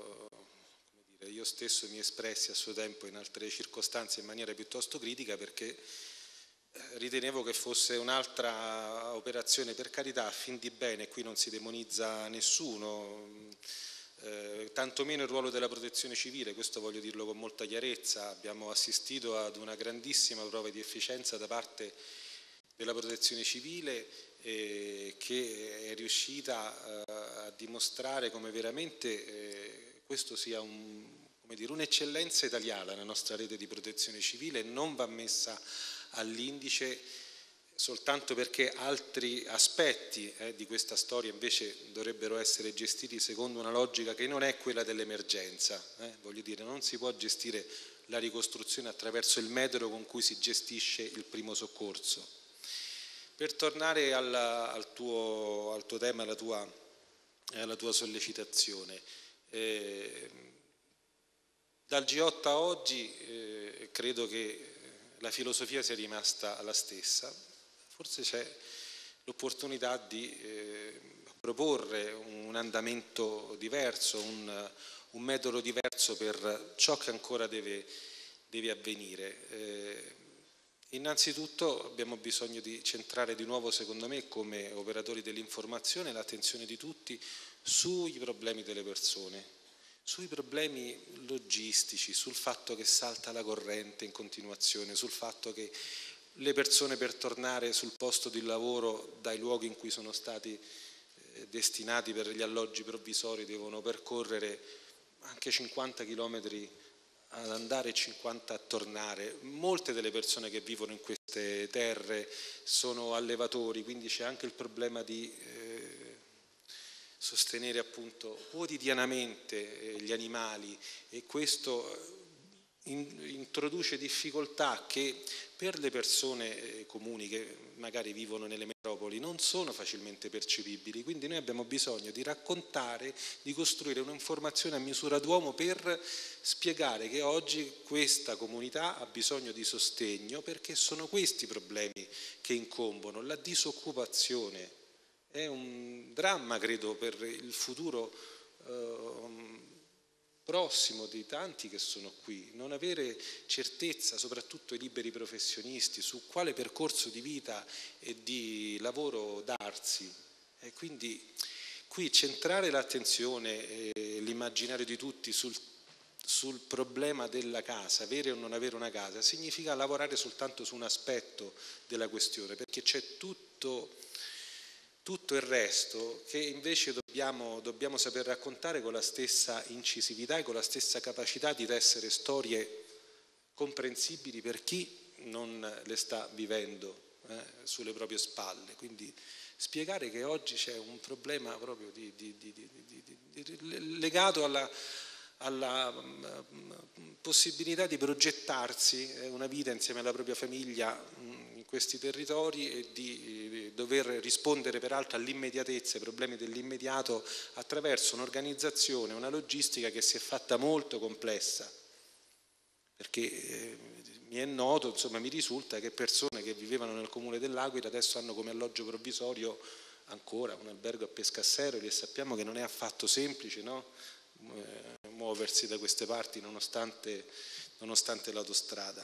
G: io stesso mi espressi a suo tempo in altre circostanze in maniera piuttosto critica perché ritenevo che fosse un'altra operazione, per carità, a fin di bene, qui non si demonizza nessuno, eh, tantomeno il ruolo della protezione civile, questo voglio dirlo con molta chiarezza, abbiamo assistito ad una grandissima prova di efficienza da parte della protezione civile eh, che è riuscita eh, a dimostrare come veramente eh, questo sia un, come dire, un'eccellenza italiana, la nostra rete di protezione civile non va messa all'indice soltanto perché altri aspetti eh, di questa storia invece dovrebbero essere gestiti secondo una logica che non è quella dell'emergenza. Eh, voglio dire, non si può gestire la ricostruzione attraverso il metodo con cui si gestisce il primo soccorso. Per tornare alla, al, tuo, al tuo tema, alla tua, alla tua sollecitazione, Eh, dal G otto a oggi eh, credo che la filosofia sia rimasta la stessa, forse c'è l'opportunità di eh, proporre un andamento diverso, un, un metodo diverso per ciò che ancora deve, deve avvenire. Eh, innanzitutto abbiamo bisogno di centrare di nuovo, secondo me, come operatori dell'informazione, l'attenzione di tutti sui problemi delle persone, sui problemi logistici, sul fatto che salta la corrente in continuazione, sul fatto che le persone per tornare sul posto di lavoro dai luoghi in cui sono stati eh, destinati per gli alloggi provvisori devono percorrere anche cinquanta chilometri ad andare e cinquanta a tornare. Molte delle persone che vivono in queste terre sono allevatori, quindi c'è anche il problema di eh, sostenere appunto quotidianamente gli animali e questo introduce difficoltà che per le persone comuni che magari vivono nelle metropoli non sono facilmente percepibili, quindi noi abbiamo bisogno di raccontare, di costruire un'informazione a misura d'uomo per spiegare che oggi questa comunità ha bisogno di sostegno perché sono questi i problemi che incombono, la disoccupazione. È un dramma, credo, per il futuro eh, prossimo di tanti che sono qui, non avere certezza, soprattutto i liberi professionisti, su quale percorso di vita e di lavoro darsi. E quindi qui centrare l'attenzione e l'immaginario di tutti sul, sul problema della casa, avere o non avere una casa, significa lavorare soltanto su un aspetto della questione, perché c'è tutto, tutto il resto che invece dobbiamo, dobbiamo saper raccontare con la stessa incisività e con la stessa capacità di tessere storie comprensibili per chi non le sta vivendo eh, sulle proprie spalle. Quindi spiegare che oggi c'è un problema proprio di, di, di, di, di, di, legato alla, alla possibilità di progettarsi una vita insieme alla propria famiglia in questi territori e di dover rispondere peraltro all'immediatezza, ai problemi dell'immediato attraverso un'organizzazione, una logistica che si è fatta molto complessa. Perché eh, mi è noto, insomma mi risulta che persone che vivevano nel comune dell'Aquila adesso hanno come alloggio provvisorio ancora un albergo a Pescasseroli e sappiamo che non è affatto semplice, no? eh, muoversi da queste parti nonostante, nonostante l'autostrada.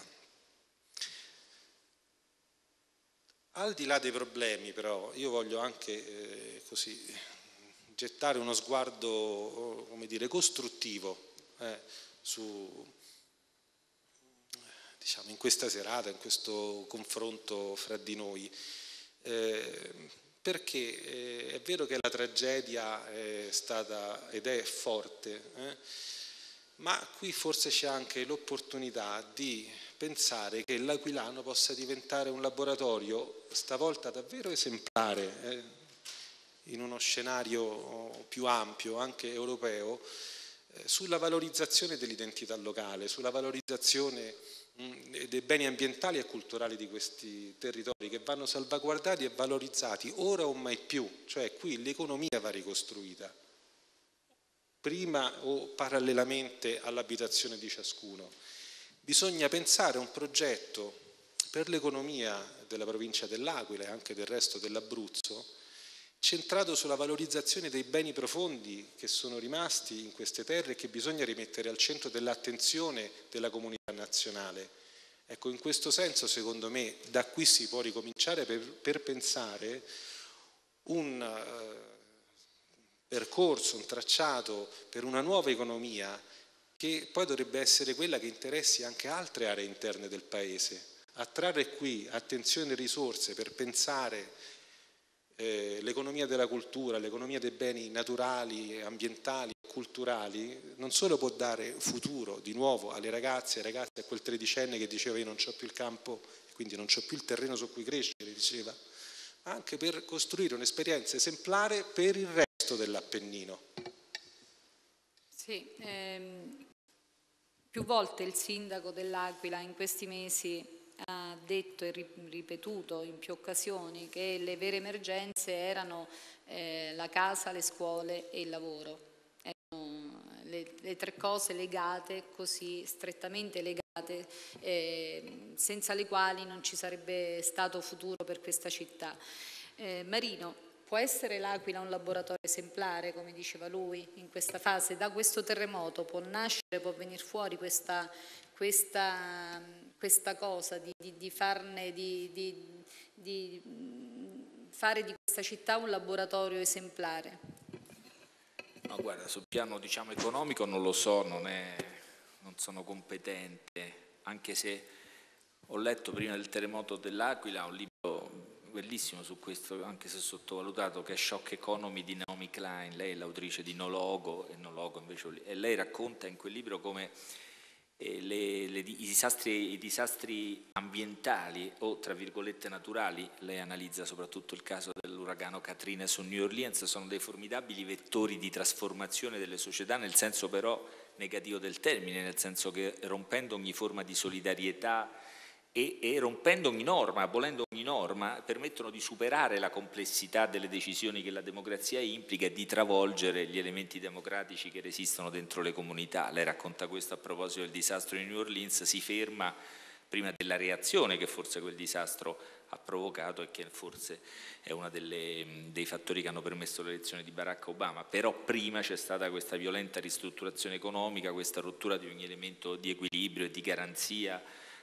G: Al di là dei problemi però io voglio anche eh, così gettare uno sguardo, come dire, costruttivo eh, su diciamo, in questa serata, in questo confronto fra di noi, eh, perché eh, è vero che la tragedia è stata ed è forte, eh, ma qui forse c'è anche l'opportunità di pensare che l'Aquilano possa diventare un laboratorio stavolta davvero esemplare, eh, in uno scenario più ampio, anche europeo, eh, sulla valorizzazione dell'identità locale, sulla valorizzazione dei beni ambientali e culturali di questi territori che vanno salvaguardati e valorizzati ora o mai più, cioè qui l'economia va ricostruita prima o parallelamente all'abitazione di ciascuno. Bisogna pensare a un progetto per l'economia della provincia dell'Aquila e anche del resto dell'Abruzzo centrato sulla valorizzazione dei beni profondi che sono rimasti in queste terre e che bisogna rimettere al centro dell'attenzione della comunità nazionale. Ecco, in questo senso, secondo me, da qui si può ricominciare per, per pensare un uh, percorso, un tracciato per una nuova economia che poi dovrebbe essere quella che interessi anche altre aree interne del Paese. Attrarre qui attenzione e risorse per pensare Eh, l'economia della cultura, l'economia dei beni naturali, ambientali e culturali non solo può dare futuro di nuovo alle ragazze, ai ragazzi, a quel tredicenne che diceva io non ho più il campo, quindi non ho più il terreno su cui crescere, diceva, ma anche per costruire un'esperienza esemplare per il resto dell'Appennino.
D: Sì, ehm, più volte il sindaco dell'Aquila in questi mesi ha detto e ripetuto in più occasioni che le vere emergenze erano eh, la casa, le scuole e il lavoro. Erano le, le tre cose legate, così strettamente legate, eh, senza le quali non ci sarebbe stato futuro per questa città. Eh, Marino, può essere l'Aquila un laboratorio esemplare, come diceva lui, in questa fase? Da questo terremoto può nascere, può venire fuori questa... questa questa cosa di, di, di farne di, di, di fare di questa città un laboratorio esemplare?
H: No, guarda, sul piano diciamo economico non lo so, non, è, non sono competente, anche se ho letto prima del terremoto dell'Aquila un libro bellissimo su questo, anche se sottovalutato, che è Shock Economy di Naomi Klein. Lei è l'autrice di No Logo e No Logo invece, e lei racconta in quel libro come E le, le, i, disastri, i disastri ambientali o tra virgolette naturali, lei analizza soprattutto il caso dell'uragano Katrina su New Orleans, sono dei formidabili vettori di trasformazione delle società, nel senso però negativo del termine, nel senso che rompendo ogni forma di solidarietà e, e rompendo ogni norma, abolendo ogni norma, permettono di superare la complessità delle decisioni che la democrazia implica e di travolgere gli elementi democratici che resistono dentro le comunità. Lei racconta questo a proposito del disastro di New Orleans, si ferma prima della reazione che forse quel disastro ha provocato e che forse è uno dei fattori che hanno permesso l'elezione di Barack Obama, però prima c'è stata questa violenta ristrutturazione economica, questa rottura di ogni elemento di equilibrio e di garanzia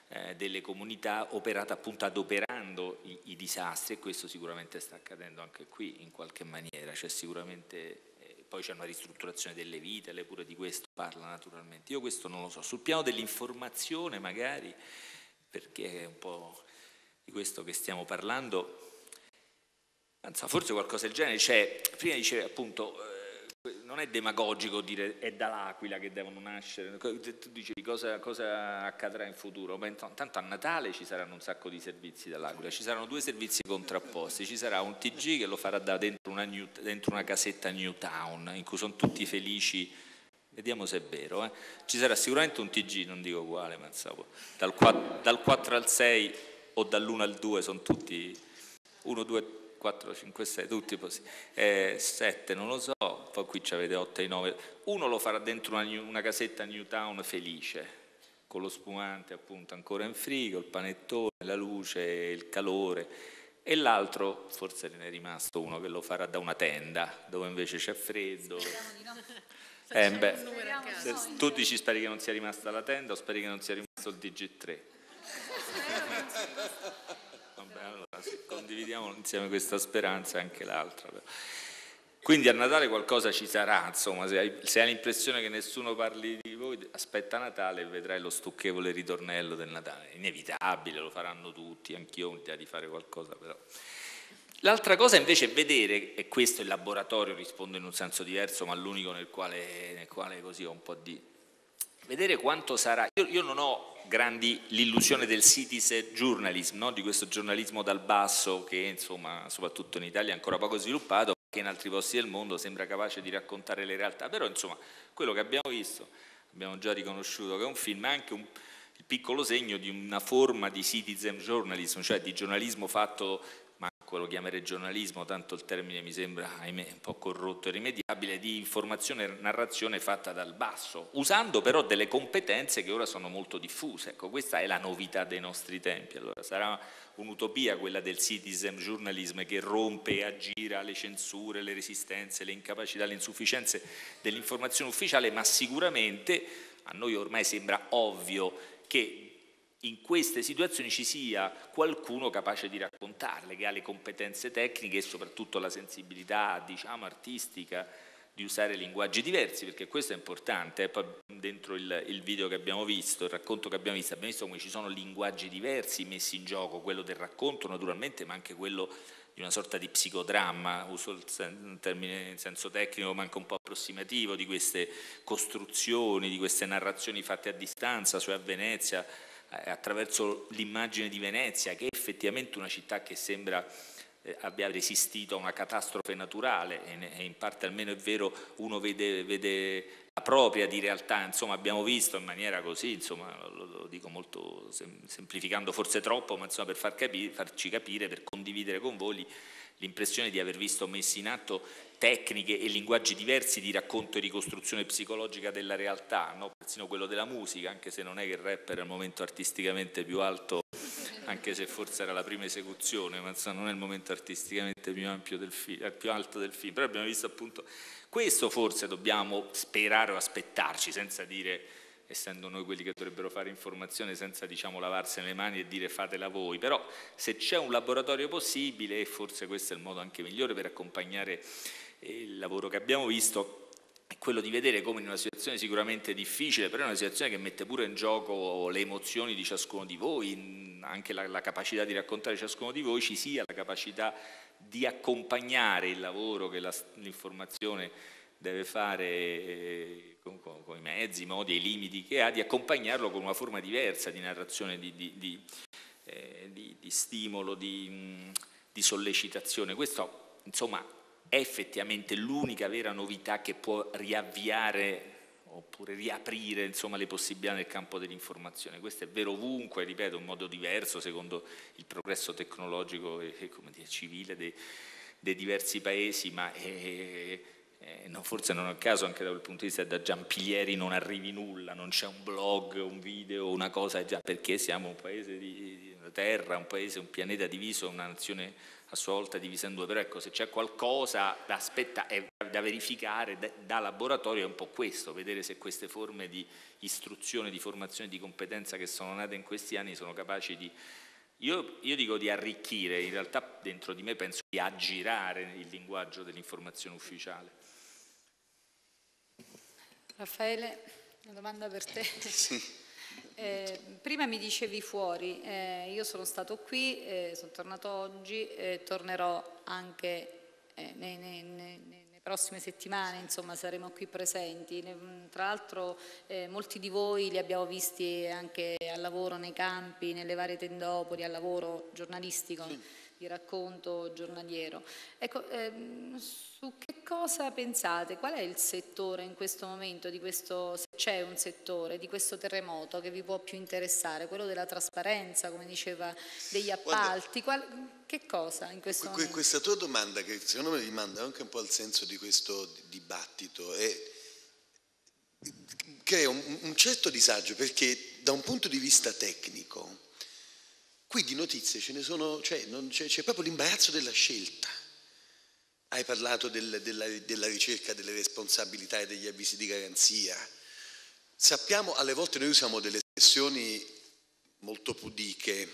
H: eh, delle comunità operata appunto adoperando i, i disastri, e questo sicuramente sta accadendo anche qui in qualche maniera, c'è sicuramente... Poi c'è una ristrutturazione delle vite, lei pure di questo parla naturalmente. Io questo non lo so. Sul piano dell'informazione magari, perché è un po' di questo che stiamo parlando, anzi, forse qualcosa del genere c'è. Prima dicevi appunto, eh, non è demagogico dire è dall'Aquila che devono nascere, tu dicevi cosa, cosa accadrà in futuro. Beh, tanto a Natale ci saranno un sacco di servizi dall'Aquila, ci saranno due servizi contrapposti, ci sarà un T G che lo farà da dentro una, new, dentro una casetta Newtown in cui sono tutti felici, vediamo se è vero, eh. Ci sarà sicuramente un T G, non dico quale, ma insomma, dal quattro, dal quattro al sei o dall'uno al due sono tutti uno, due, quattro, cinque, sei, tutti così, eh, sette non lo so, poi qui ci avete otto e nove, uno lo farà dentro una, una casetta Newtown felice, con lo spumante appunto ancora in frigo, il panettone, la luce, il calore, e l'altro forse ne è rimasto uno che lo farà da una tenda, dove invece c'è freddo. Eh, beh, se tu dici speri che non sia rimasta la tenda o speri che non sia rimasto il D G tre? Vabbè, allora sì, condividiamo insieme questa speranza e anche l'altra. Quindi a Natale qualcosa ci sarà, insomma, se hai, se hai l'impressione che nessuno parli di voi, aspetta Natale e vedrai lo stucchevole ritornello del Natale. È inevitabile, lo faranno tutti, anch'io ho l'idea di fare qualcosa però. L'altra cosa invece è vedere, e questo il laboratorio risponde in un senso diverso, ma l'unico nel quale, nel quale così ho un po' di... vedere quanto sarà... Io, io non ho grandi l'illusione del citizen journalism, no? Di questo giornalismo dal basso che insomma soprattutto in Italia è ancora poco sviluppato, che in altri posti del mondo sembra capace di raccontare le realtà, però insomma quello che abbiamo visto, abbiamo già riconosciuto che è un film, è anche un, il piccolo segno di una forma di citizen journalism, cioè di giornalismo fatto... lo chiamerei giornalismo, tanto il termine mi sembra, ahimè, un po' corrotto e rimediabile, di informazione e narrazione fatta dal basso, usando però delle competenze che ora sono molto diffuse. Ecco, questa è la novità dei nostri tempi. Allora, sarà un'utopia quella del citizen journalism che rompe e aggira le censure, le resistenze, le incapacità, le insufficienze dell'informazione ufficiale, ma sicuramente a noi ormai sembra ovvio che in queste situazioni ci sia qualcuno capace di raccontarle, che ha le competenze tecniche e soprattutto la sensibilità, diciamo, artistica di usare linguaggi diversi, perché questo è importante. E poi dentro il, il video che abbiamo visto, il racconto che abbiamo visto, abbiamo visto come ci sono linguaggi diversi messi in gioco, quello del racconto naturalmente, ma anche quello di una sorta di psicodramma, uso il sen- termine in senso tecnico ma anche un po' approssimativo, di queste costruzioni, di queste narrazioni fatte a distanza, cioè a Venezia, attraverso l'immagine di Venezia, che è effettivamente una città che sembra eh, abbia resistito a una catastrofe naturale, e, ne, e in parte almeno è vero, uno vede, vede la propria di realtà, insomma abbiamo visto in maniera così, insomma lo, lo dico molto sem- semplificando forse troppo, ma insomma per far capire, farci capire, per condividere con voi l'impressione di aver visto messi in atto tecniche e linguaggi diversi di racconto e ricostruzione psicologica della realtà, no? Persino quello della musica, anche se non è che il rap era il momento artisticamente più alto, anche se forse era la prima esecuzione, ma non è il momento artisticamente più ampio del film, più alto del film. Però abbiamo visto appunto questo, forse dobbiamo sperare o aspettarci, senza dire, essendo noi quelli che dovrebbero fare informazione, senza diciamo lavarsene le mani e dire fatela voi, però se c'è un laboratorio possibile, e forse questo è il modo anche migliore per accompagnare il lavoro che abbiamo visto, è quello di vedere come in una situazione sicuramente difficile, però è una situazione che mette pure in gioco le emozioni di ciascuno di voi, anche la, la capacità di raccontare ciascuno di voi, ci sia la capacità di accompagnare il lavoro che la, l'informazione deve fare eh, con, con, con i mezzi, i modi e i limiti che ha, di accompagnarlo con una forma diversa di narrazione, di, di, di, eh, di, di stimolo, di, mh, di sollecitazione. Questo insomma è effettivamente l'unica vera novità che può riavviare oppure riaprire insomma, le possibilità nel campo dell'informazione. Questo è vero ovunque, ripeto, in modo diverso secondo il progresso tecnologico e, e come dire, civile dei, dei diversi paesi, ma è, è, no, forse non è il caso anche da quel punto di vista da Giampilieri non arrivi nulla, non c'è un blog, un video, una cosa, già perché siamo un paese di, di una terra, un paese, un pianeta diviso, una nazione a sua volta divisa in due, però ecco, se c'è qualcosa da aspettare, è da verificare da, da laboratorio è un po' questo, vedere se queste forme di istruzione, di formazione, di competenza che sono nate in questi anni sono capaci di, io, io dico di arricchire, in realtà dentro di me penso di aggirare il linguaggio dell'informazione ufficiale.
D: Raffaele, una domanda per te.
E: Sì.
D: Eh, prima mi dicevi fuori, eh, io sono stato qui, eh, sono tornato oggi, eh, tornerò anche eh, nei, nei, nei, nelle prossime settimane, insomma saremo qui presenti. Ne, tra l'altro eh, molti di voi li abbiamo visti anche al lavoro nei campi, nelle varie tendopoli, al lavoro giornalistico. Sì. Di racconto giornaliero. Ecco, ehm, su che cosa pensate? Qual è il settore in questo momento, di questo, se c'è un settore di questo terremoto che vi può più interessare? Quello della trasparenza, come diceva, degli appalti? Guarda, Qual, che cosa in questo que, momento?
E: Questa tua domanda, che secondo me rimanda anche un po' al senso di questo dibattito, è, crea un, un certo disagio, perché da un punto di vista tecnico qui di notizie ce ne sono, cioè non, c'è, c'è proprio l'imbarazzo della scelta. Hai parlato del, della, della ricerca delle responsabilità e degli avvisi di garanzia. Sappiamo, alle volte noi usiamo delle espressioni molto pudiche,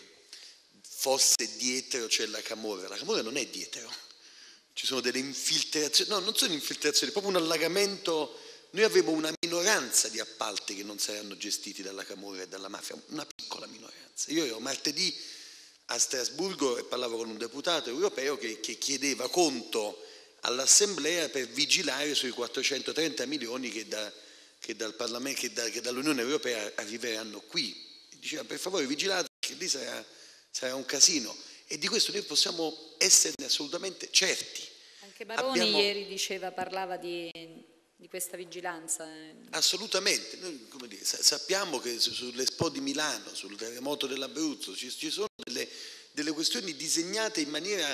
E: forse dietro c'è la camorra. La camorra non è dietro, ci sono delle infiltrazioni, no, non sono infiltrazioni, è proprio un allagamento. Noi avevo una minoranza di appalti che non saranno gestiti dalla camorra e dalla mafia, una piccola minoranza. Io ero martedì a Strasburgo e parlavo con un deputato europeo che, che chiedeva conto all'Assemblea per vigilare sui quattrocentotrenta milioni che, da, che, dal Parlamento, che, da, che dall'Unione Europea arriveranno qui. Diceva per favore vigilate perché lì sarà, sarà un casino, e di questo noi possiamo esserne assolutamente certi.
D: Anche Baroni
E: Abbiamo...
D: ieri diceva, parlava di... di questa vigilanza.
E: Assolutamente, noi come dire, sappiamo che sull'Expo di Milano, sul terremoto dell'Abruzzo ci, ci sono delle, delle questioni disegnate in maniera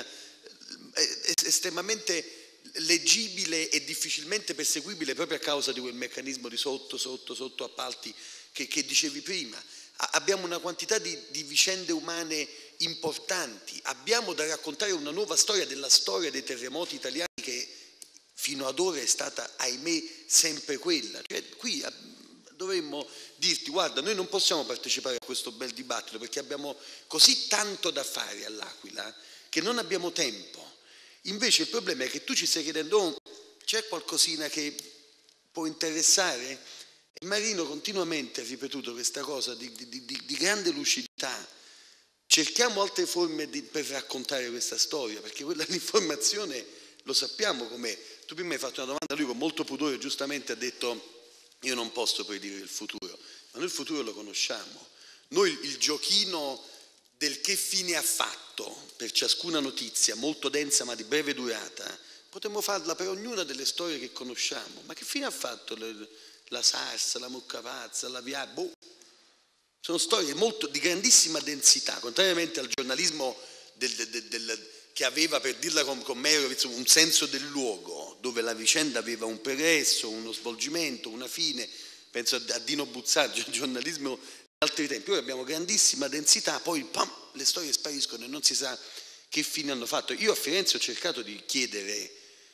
E: estremamente leggibile e difficilmente perseguibile proprio a causa di quel meccanismo di sotto, sotto, sotto appalti che, che dicevi prima. Abbiamo una quantità di, di vicende umane importanti, abbiamo da raccontare una nuova storia della storia dei terremoti italiani che fino ad ora è stata, ahimè, sempre quella. Cioè, qui dovremmo dirti, guarda, noi non possiamo partecipare a questo bel dibattito perché abbiamo così tanto da fare all'Aquila che non abbiamo tempo. Invece il problema è che tu ci stai chiedendo, oh, c'è qualcosina che può interessare? E Marino continuamente ha ripetuto questa cosa di, di, di, di grande lucidità. Cerchiamo altre forme di, per raccontare questa storia, perché quella l'informazione lo sappiamo com'è. Tu prima hai fatto una domanda, lui con molto pudore giustamente ha detto io non posso predire il futuro, ma noi il futuro lo conosciamo. Noi il giochino del che fine ha fatto per ciascuna notizia, molto densa ma di breve durata, potremmo farla per ognuna delle storie che conosciamo. Ma che fine ha fatto le, la SARS, la Muccapazza, la Via? Boh. Sono storie molto, di grandissima densità, contrariamente al giornalismo del, del, del che aveva, per dirla con, con Merovitz, un senso del luogo, dove la vicenda aveva un progresso, uno svolgimento, una fine. Penso a, a Dino Buzzardi, al giornalismo di altri tempi. Ora abbiamo grandissima densità, poi pam, le storie spariscono e non si sa che fine hanno fatto. Io a Firenze ho cercato di chiedere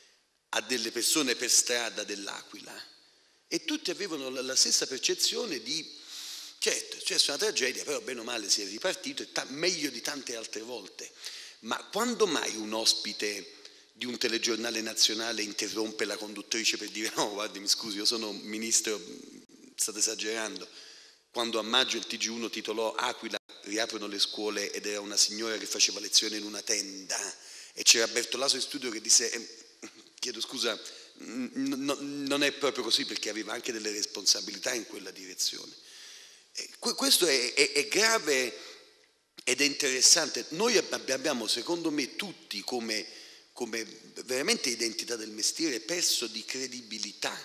E: a delle persone per strada dell'Aquila e tutti avevano la, la stessa percezione di, certo, è successa una tragedia, però bene o male si è ripartito, e ta- meglio di tante altre volte. Ma quando mai un ospite di un telegiornale nazionale interrompe la conduttrice per dire no, guardi, mi scusi, io sono ministro, state esagerando? Quando a maggio il T G uno titolò Aquila, riaprono le scuole, ed era una signora che faceva lezione in una tenda e c'era Bertolaso in studio che disse eh, chiedo scusa, n- n- non è proprio così, perché aveva anche delle responsabilità in quella direzione. E questo è, è, è grave ed è interessante. Noi abbiamo, secondo me, tutti come, come veramente identità del mestiere perso di credibilità.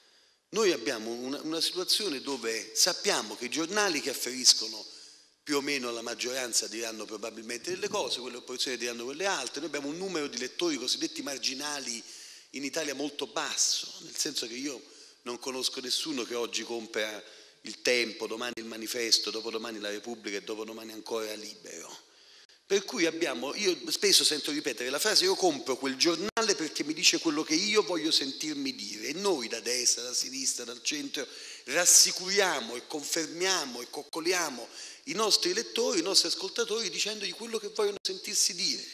E: Noi abbiamo una, una situazione dove sappiamo che i giornali che afferiscono più o meno alla maggioranza diranno probabilmente delle cose, quelle opposizioni diranno quelle altre. Noi abbiamo un numero di lettori cosiddetti marginali in Italia molto basso, nel senso che io non conosco nessuno che oggi compra Il Tempo, domani il Manifesto, dopodomani la Repubblica e dopodomani ancora Libero. Per cui abbiamo, io spesso sento ripetere la frase: io compro quel giornale perché mi dice quello che io voglio sentirmi dire, e noi da destra, da sinistra, dal centro rassicuriamo e confermiamo e coccoliamo i nostri lettori, i nostri ascoltatori, dicendogli quello che vogliono sentirsi dire.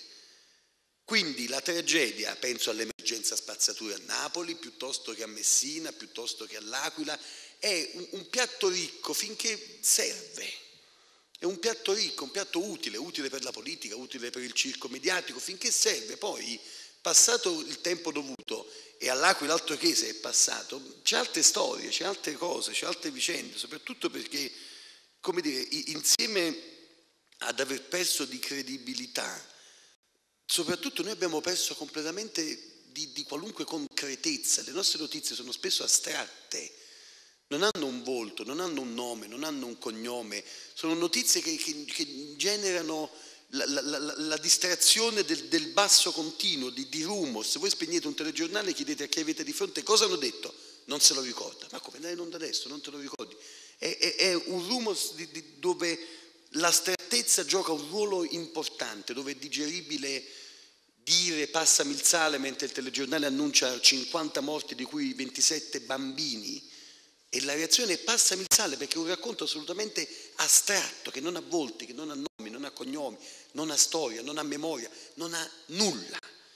E: Quindi la tragedia, penso all'emergenza spazzatura a Napoli, piuttosto che a Messina, piuttosto che all'Aquila, è un, un piatto ricco finché serve. È un piatto ricco, un piatto utile, utile per la politica, utile per il circo mediatico, finché serve. Poi, passato il tempo dovuto, e all'Aquila altro che se è passato, c'è altre storie, c'è altre cose, c'è altre vicende, soprattutto perché, come dire, insieme ad aver perso di credibilità, soprattutto noi abbiamo perso completamente di, di qualunque concretezza. Le nostre notizie sono spesso astratte. Non hanno un volto, non hanno un nome, non hanno un cognome, sono notizie che, che, che generano la, la, la, la distrazione del, del basso continuo, di, di rumors. Se voi spegnete un telegiornale e chiedete a chi avete di fronte cosa hanno detto, non se lo ricorda. Ma come, dai, non da adesso, non te lo ricordi? È, è, è un rumors di, di, dove l'astrattezza gioca un ruolo importante, dove è digeribile dire passami il sale mentre il telegiornale annuncia cinquanta morti di cui ventisette bambini. E la reazione è passami il sale, perché è un racconto assolutamente astratto, che non ha volti, che non ha nomi, non ha cognomi, non ha storia, non ha memoria, non ha nulla.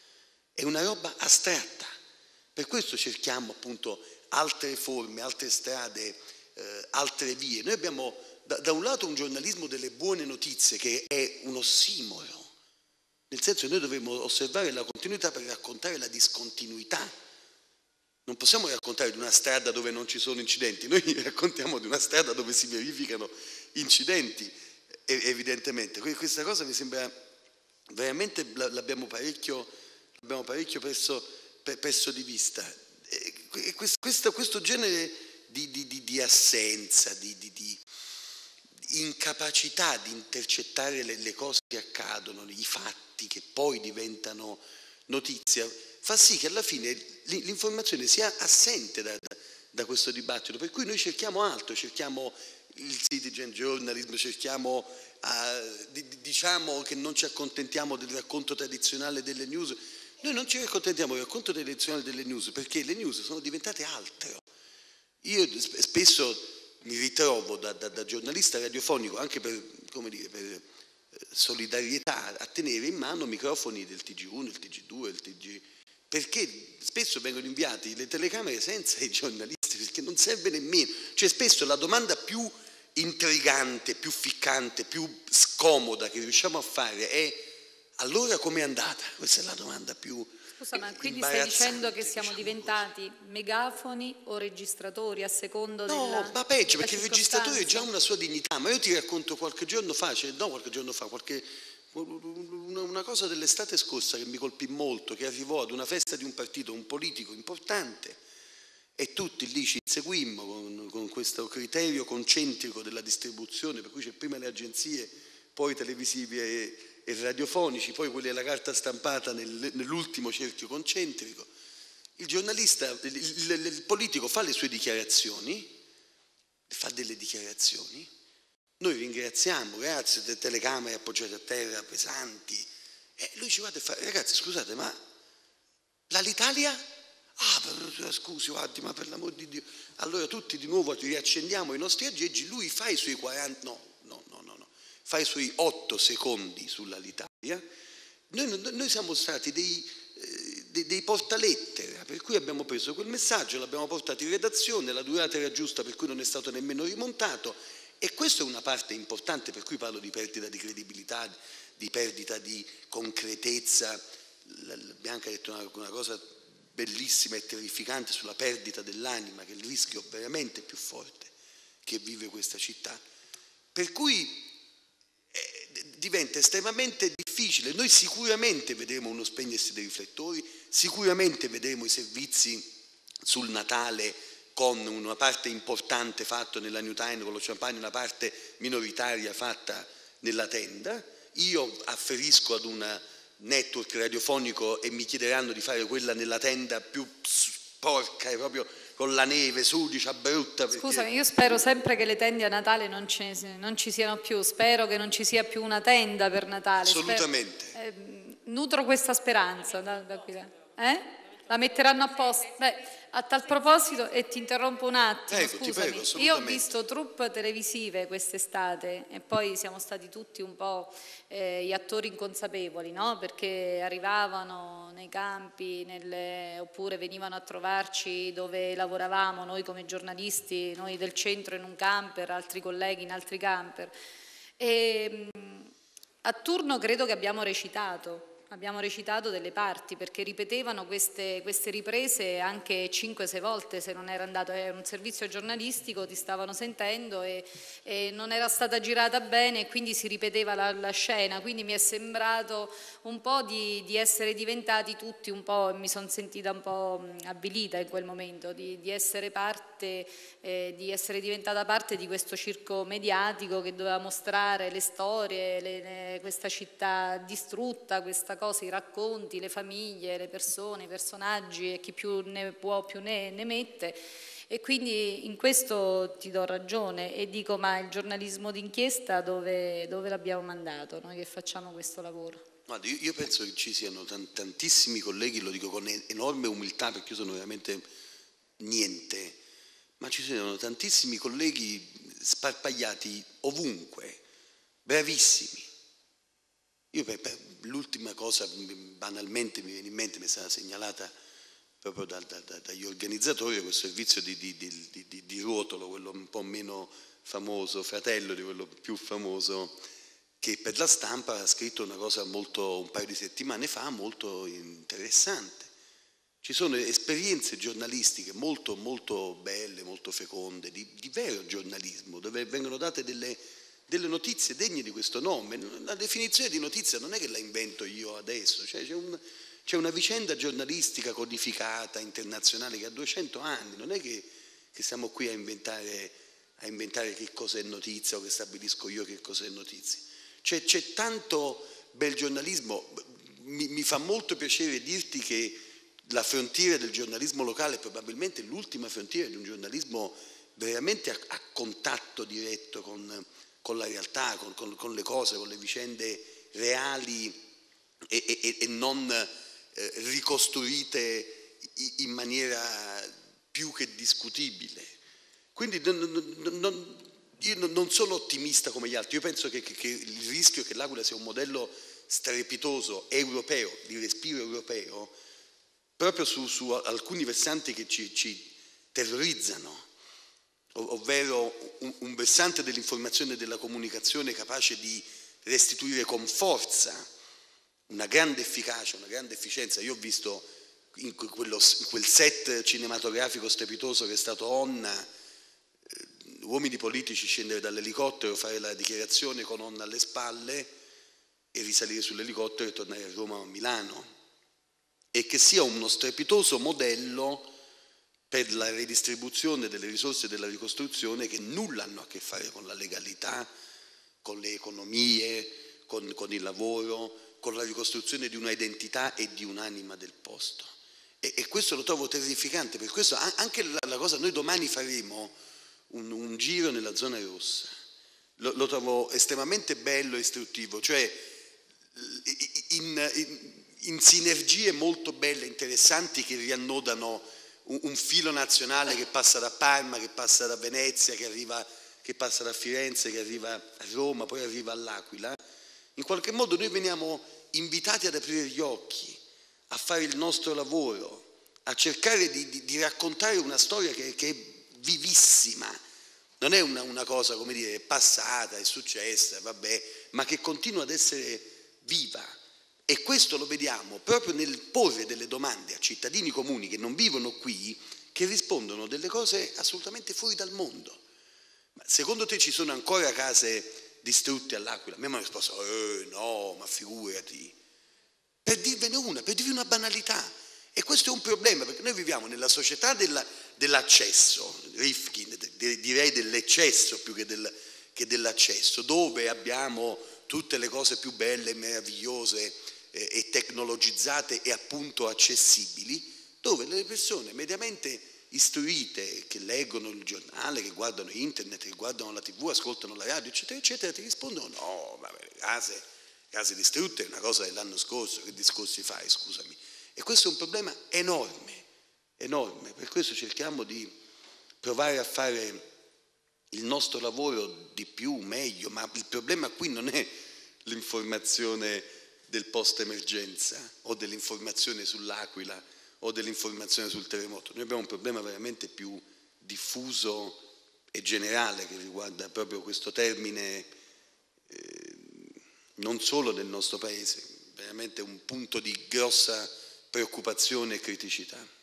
E: È una roba astratta. Per questo cerchiamo appunto altre forme, altre strade, eh, altre vie. Noi abbiamo da, da un lato un giornalismo delle buone notizie che è un ossimoro, nel senso che noi dovremmo osservare la continuità per raccontare la discontinuità. Non possiamo raccontare di una strada dove non ci sono incidenti, noi raccontiamo di una strada dove si verificano incidenti, evidentemente. Questa cosa mi sembra veramente, l'abbiamo parecchio, l'abbiamo parecchio perso, perso di vista. Questo, questo genere di, di, di, di assenza, di, di, di incapacità di intercettare le, le cose che accadono, i fatti che poi diventano notizia, fa sì che alla fine l'informazione sia assente da, da, da questo dibattito, per cui noi cerchiamo altro, cerchiamo il citizen journalism, cerchiamo, uh, di, diciamo che non ci accontentiamo del racconto tradizionale delle news. Noi non ci accontentiamo del racconto tradizionale delle news perché le news sono diventate altro. Io spesso mi ritrovo da, da, da giornalista radiofonico, anche per, come dire, per solidarietà, a tenere in mano microfoni del T G uno, il T G due, il T G... perché spesso vengono inviati le telecamere senza i giornalisti, perché non serve nemmeno. Cioè spesso la domanda più intrigante, più ficcante, più scomoda che riusciamo a fare è: allora com'è andata? Questa è la domanda più
D: Scusa, ma quindi stai dicendo che siamo diciamo diventati così. megafoni o registratori a secondo
E: no,
D: della
E: No, ma peggio, perché il registratore ha già una sua dignità. Ma io ti racconto qualche giorno fa, cioè, no qualche giorno fa, qualche... una cosa dell'estate scorsa che mi colpì molto, che arrivò ad una festa di un partito, un politico importante, e tutti lì ci seguimmo con, con questo criterio concentrico della distribuzione, per cui c'è prima le agenzie, poi televisivi e, e radiofonici, poi quelli della carta stampata nel, nell'ultimo cerchio concentrico. Il giornalista, il, il, il politico fa le sue dichiarazioni, fa delle dichiarazioni. Noi ringraziamo, grazie, delle telecamere appoggiate a terra, pesanti. E lui ci guarda e fa: ragazzi, scusate, ma l'Alitalia? Ah, per, scusi, guardi, ma per l'amor di Dio. Allora tutti di nuovo riaccendiamo i nostri aggeggi, lui fa i suoi quaranta, no, no, no, no, no, fa i suoi otto secondi sull'Alitalia. Noi, noi siamo stati dei, eh, dei, dei portalettere, per cui abbiamo preso quel messaggio, l'abbiamo portato in redazione, la durata era giusta, per cui non è stato nemmeno rimontato. E questa è una parte importante, per cui parlo di perdita di credibilità, di perdita di concretezza. Bianca ha detto una, una cosa bellissima e terrificante sulla perdita dell'anima, che è il rischio veramente più forte che vive questa città. Per cui eh, diventa estremamente difficile. Noi sicuramente vedremo uno spegnersi dei riflettori, sicuramente vedremo i servizi sul Natale con una parte importante fatta nella New Time con lo champagne, una parte minoritaria fatta nella tenda. Io afferisco ad un network radiofonico e mi chiederanno di fare quella nella tenda più sporca, è proprio con la neve, sudicia, brutta. Perché...
D: Scusami, io spero sempre che le tende a Natale non, ce, non ci siano più, spero che non ci sia più una tenda per Natale.
E: Assolutamente.
D: Spero, eh, nutro questa speranza da, da qui. Eh? La metteranno a posto. Beh, a tal proposito, e ti interrompo un attimo,
E: Ecco, ti
D: scusami,
E: prego,
D: io ho visto troupe televisive quest'estate e poi siamo stati tutti un po' eh, gli attori inconsapevoli, no? Perché arrivavano nei campi nelle, oppure venivano a trovarci dove lavoravamo, noi come giornalisti, noi del centro in un camper, altri colleghi in altri camper. E, a turno credo che abbiamo recitato. Abbiamo recitato delle parti perché ripetevano queste, queste riprese anche cinque sei volte se non era andato, era un servizio giornalistico, ti stavano sentendo e, e non era stata girata bene e quindi si ripeteva la, la scena, quindi mi è sembrato un po' di, di essere diventati tutti un po', mi sono sentita un po' avvilita in quel momento, di, di essere parte, eh, di essere diventata parte di questo circo mediatico che doveva mostrare le storie, le, le, questa città distrutta, questa cosa, i racconti, le famiglie, le persone, i personaggi e chi più ne può più ne, ne mette. E quindi in questo ti do ragione e dico, ma il giornalismo d'inchiesta dove, dove l'abbiamo mandato, noi che facciamo questo lavoro?
E: Guarda, io, io penso che ci siano tantissimi colleghi, lo dico con enorme umiltà perché io sono veramente niente, ma ci sono tantissimi colleghi sparpagliati ovunque, bravissimi. Io per, per l'ultima cosa, banalmente mi viene in mente, mi è stata segnalata proprio da, da, da, dagli organizzatori, quel servizio di, di, di, di, di Ruotolo, quello un po' meno famoso, fratello di quello più famoso, che per la Stampa ha scritto una cosa molto, un paio di settimane fa, molto interessante. Ci sono esperienze giornalistiche molto, molto belle, molto feconde, di, di vero giornalismo, dove vengono date delle... delle notizie degne di questo nome. La definizione di notizia non è che la invento io adesso, cioè c'è, un, c'è una vicenda giornalistica codificata, internazionale, che ha duecento anni, non è che, che siamo qui a inventare, a inventare che cos'è notizia o che stabilisco io che cos'è notizia. C'è, c'è tanto bel giornalismo, mi, mi fa molto piacere dirti che la frontiera del giornalismo locale è probabilmente l'ultima frontiera di un giornalismo veramente a, a contatto diretto con... con la realtà, con, con, con le cose, con le vicende reali e, e, e non eh, ricostruite in maniera più che discutibile. Quindi non, non, non, io non sono ottimista come gli altri, io penso che, che, che il rischio è che l'Aquila sia un modello strepitoso, europeo, di respiro europeo, proprio su, su alcuni versanti che ci, ci terrorizzano, ovvero un, un versante dell'informazione e della comunicazione capace di restituire con forza una grande efficacia, una grande efficienza. Io ho visto in, quello, in quel set cinematografico strepitoso che è stato Onna, eh, uomini politici scendere dall'elicottero, fare la dichiarazione con Onna alle spalle e risalire sull'elicottero e tornare a Roma o a Milano, e che sia uno strepitoso modello per la redistribuzione delle risorse della ricostruzione che nulla hanno a che fare con la legalità, con le economie, con, con il lavoro, con la ricostruzione di una identità e di un'anima del posto. E, e questo lo trovo terrificante, per questo anche la, la cosa, noi domani faremo un, un giro nella zona rossa, lo, lo trovo estremamente bello e istruttivo, cioè in, in, in sinergie molto belle, interessanti, che riannodano un filo nazionale che passa da Parma, che passa da Venezia, che, arriva, che passa da Firenze, che arriva a Roma, poi arriva all'Aquila. In qualche modo noi veniamo invitati ad aprire gli occhi, a fare il nostro lavoro, a cercare di, di, di raccontare una storia che, che è vivissima. Non è una, una cosa, come dire, passata, è successa, vabbè, ma che continua ad essere viva. E questo lo vediamo proprio nel porre delle domande a cittadini comuni che non vivono qui, che rispondono delle cose assolutamente fuori dal mondo. Ma secondo te ci sono ancora case distrutte all'Aquila? A me mi hanno risposto, eh, no, ma figurati. Per dirvene una, per dirvi una banalità. E questo è un problema, perché noi viviamo nella società della, dell'accesso, Rifkin, direi dell'eccesso più che, del, che dell'accesso, dove abbiamo tutte le cose più belle, meravigliose e tecnologizzate e appunto accessibili, dove le persone mediamente istruite, che leggono il giornale, che guardano internet, che guardano la tivù, ascoltano la radio, eccetera, eccetera, ti rispondono no, vabbè, le case, case distrutte è una cosa dell'anno scorso, che discorsi fai, scusami. E questo è un problema enorme, enorme, per questo cerchiamo di provare a fare il nostro lavoro di più, meglio, ma il problema qui non è l'informazione del post-emergenza o dell'informazione sull'Aquila o dell'informazione sul terremoto. Noi abbiamo un problema veramente più diffuso e generale che riguarda proprio questo termine eh, non solo del nostro Paese, veramente un punto di grossa preoccupazione e criticità.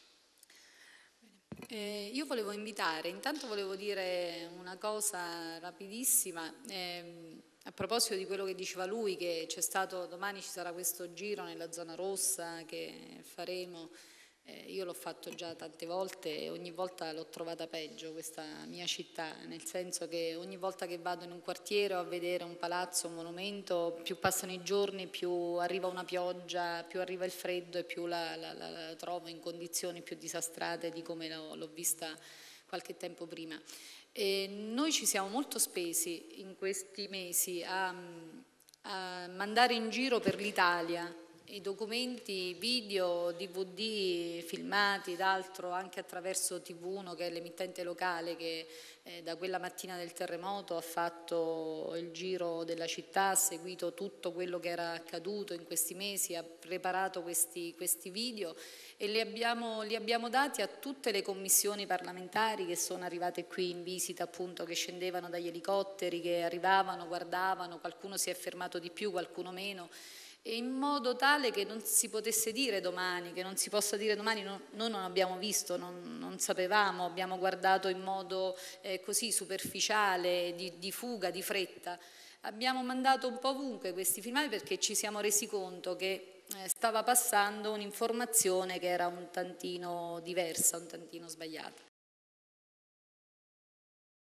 D: Eh, io volevo invitare, intanto volevo dire una cosa rapidissima, ehm, a proposito di quello che diceva lui, che c'è stato, domani ci sarà questo giro nella zona rossa che faremo, eh, io l'ho fatto già tante volte e ogni volta l'ho trovata peggio questa mia città, nel senso che ogni volta che vado in un quartiere o a vedere un palazzo, un monumento, più passano i giorni, più arriva una pioggia, più arriva il freddo e più la, la, la, la trovo in condizioni più disastrate di come l'ho, l'ho vista qualche tempo prima. E noi ci siamo molto spesi in questi mesi a, a mandare in giro per l'Italia i documenti, video, D V D, filmati, d'altro anche attraverso T V uno, che è l'emittente locale che eh, da quella mattina del terremoto ha fatto il giro della città, ha seguito tutto quello che era accaduto in questi mesi, ha preparato questi, questi video e li abbiamo, li abbiamo dati a tutte le commissioni parlamentari che sono arrivate qui in visita, appunto, che scendevano dagli elicotteri, che arrivavano, guardavano, qualcuno si è fermato di più, qualcuno meno, e in modo tale che non si potesse dire domani, che non si possa dire domani no, noi non abbiamo visto, non, non sapevamo, abbiamo guardato in modo eh, così superficiale, di, di fuga, di fretta. Abbiamo mandato un po' ovunque questi filmati perché ci siamo resi conto che eh, stava passando un'informazione che era un tantino diversa, un tantino sbagliata.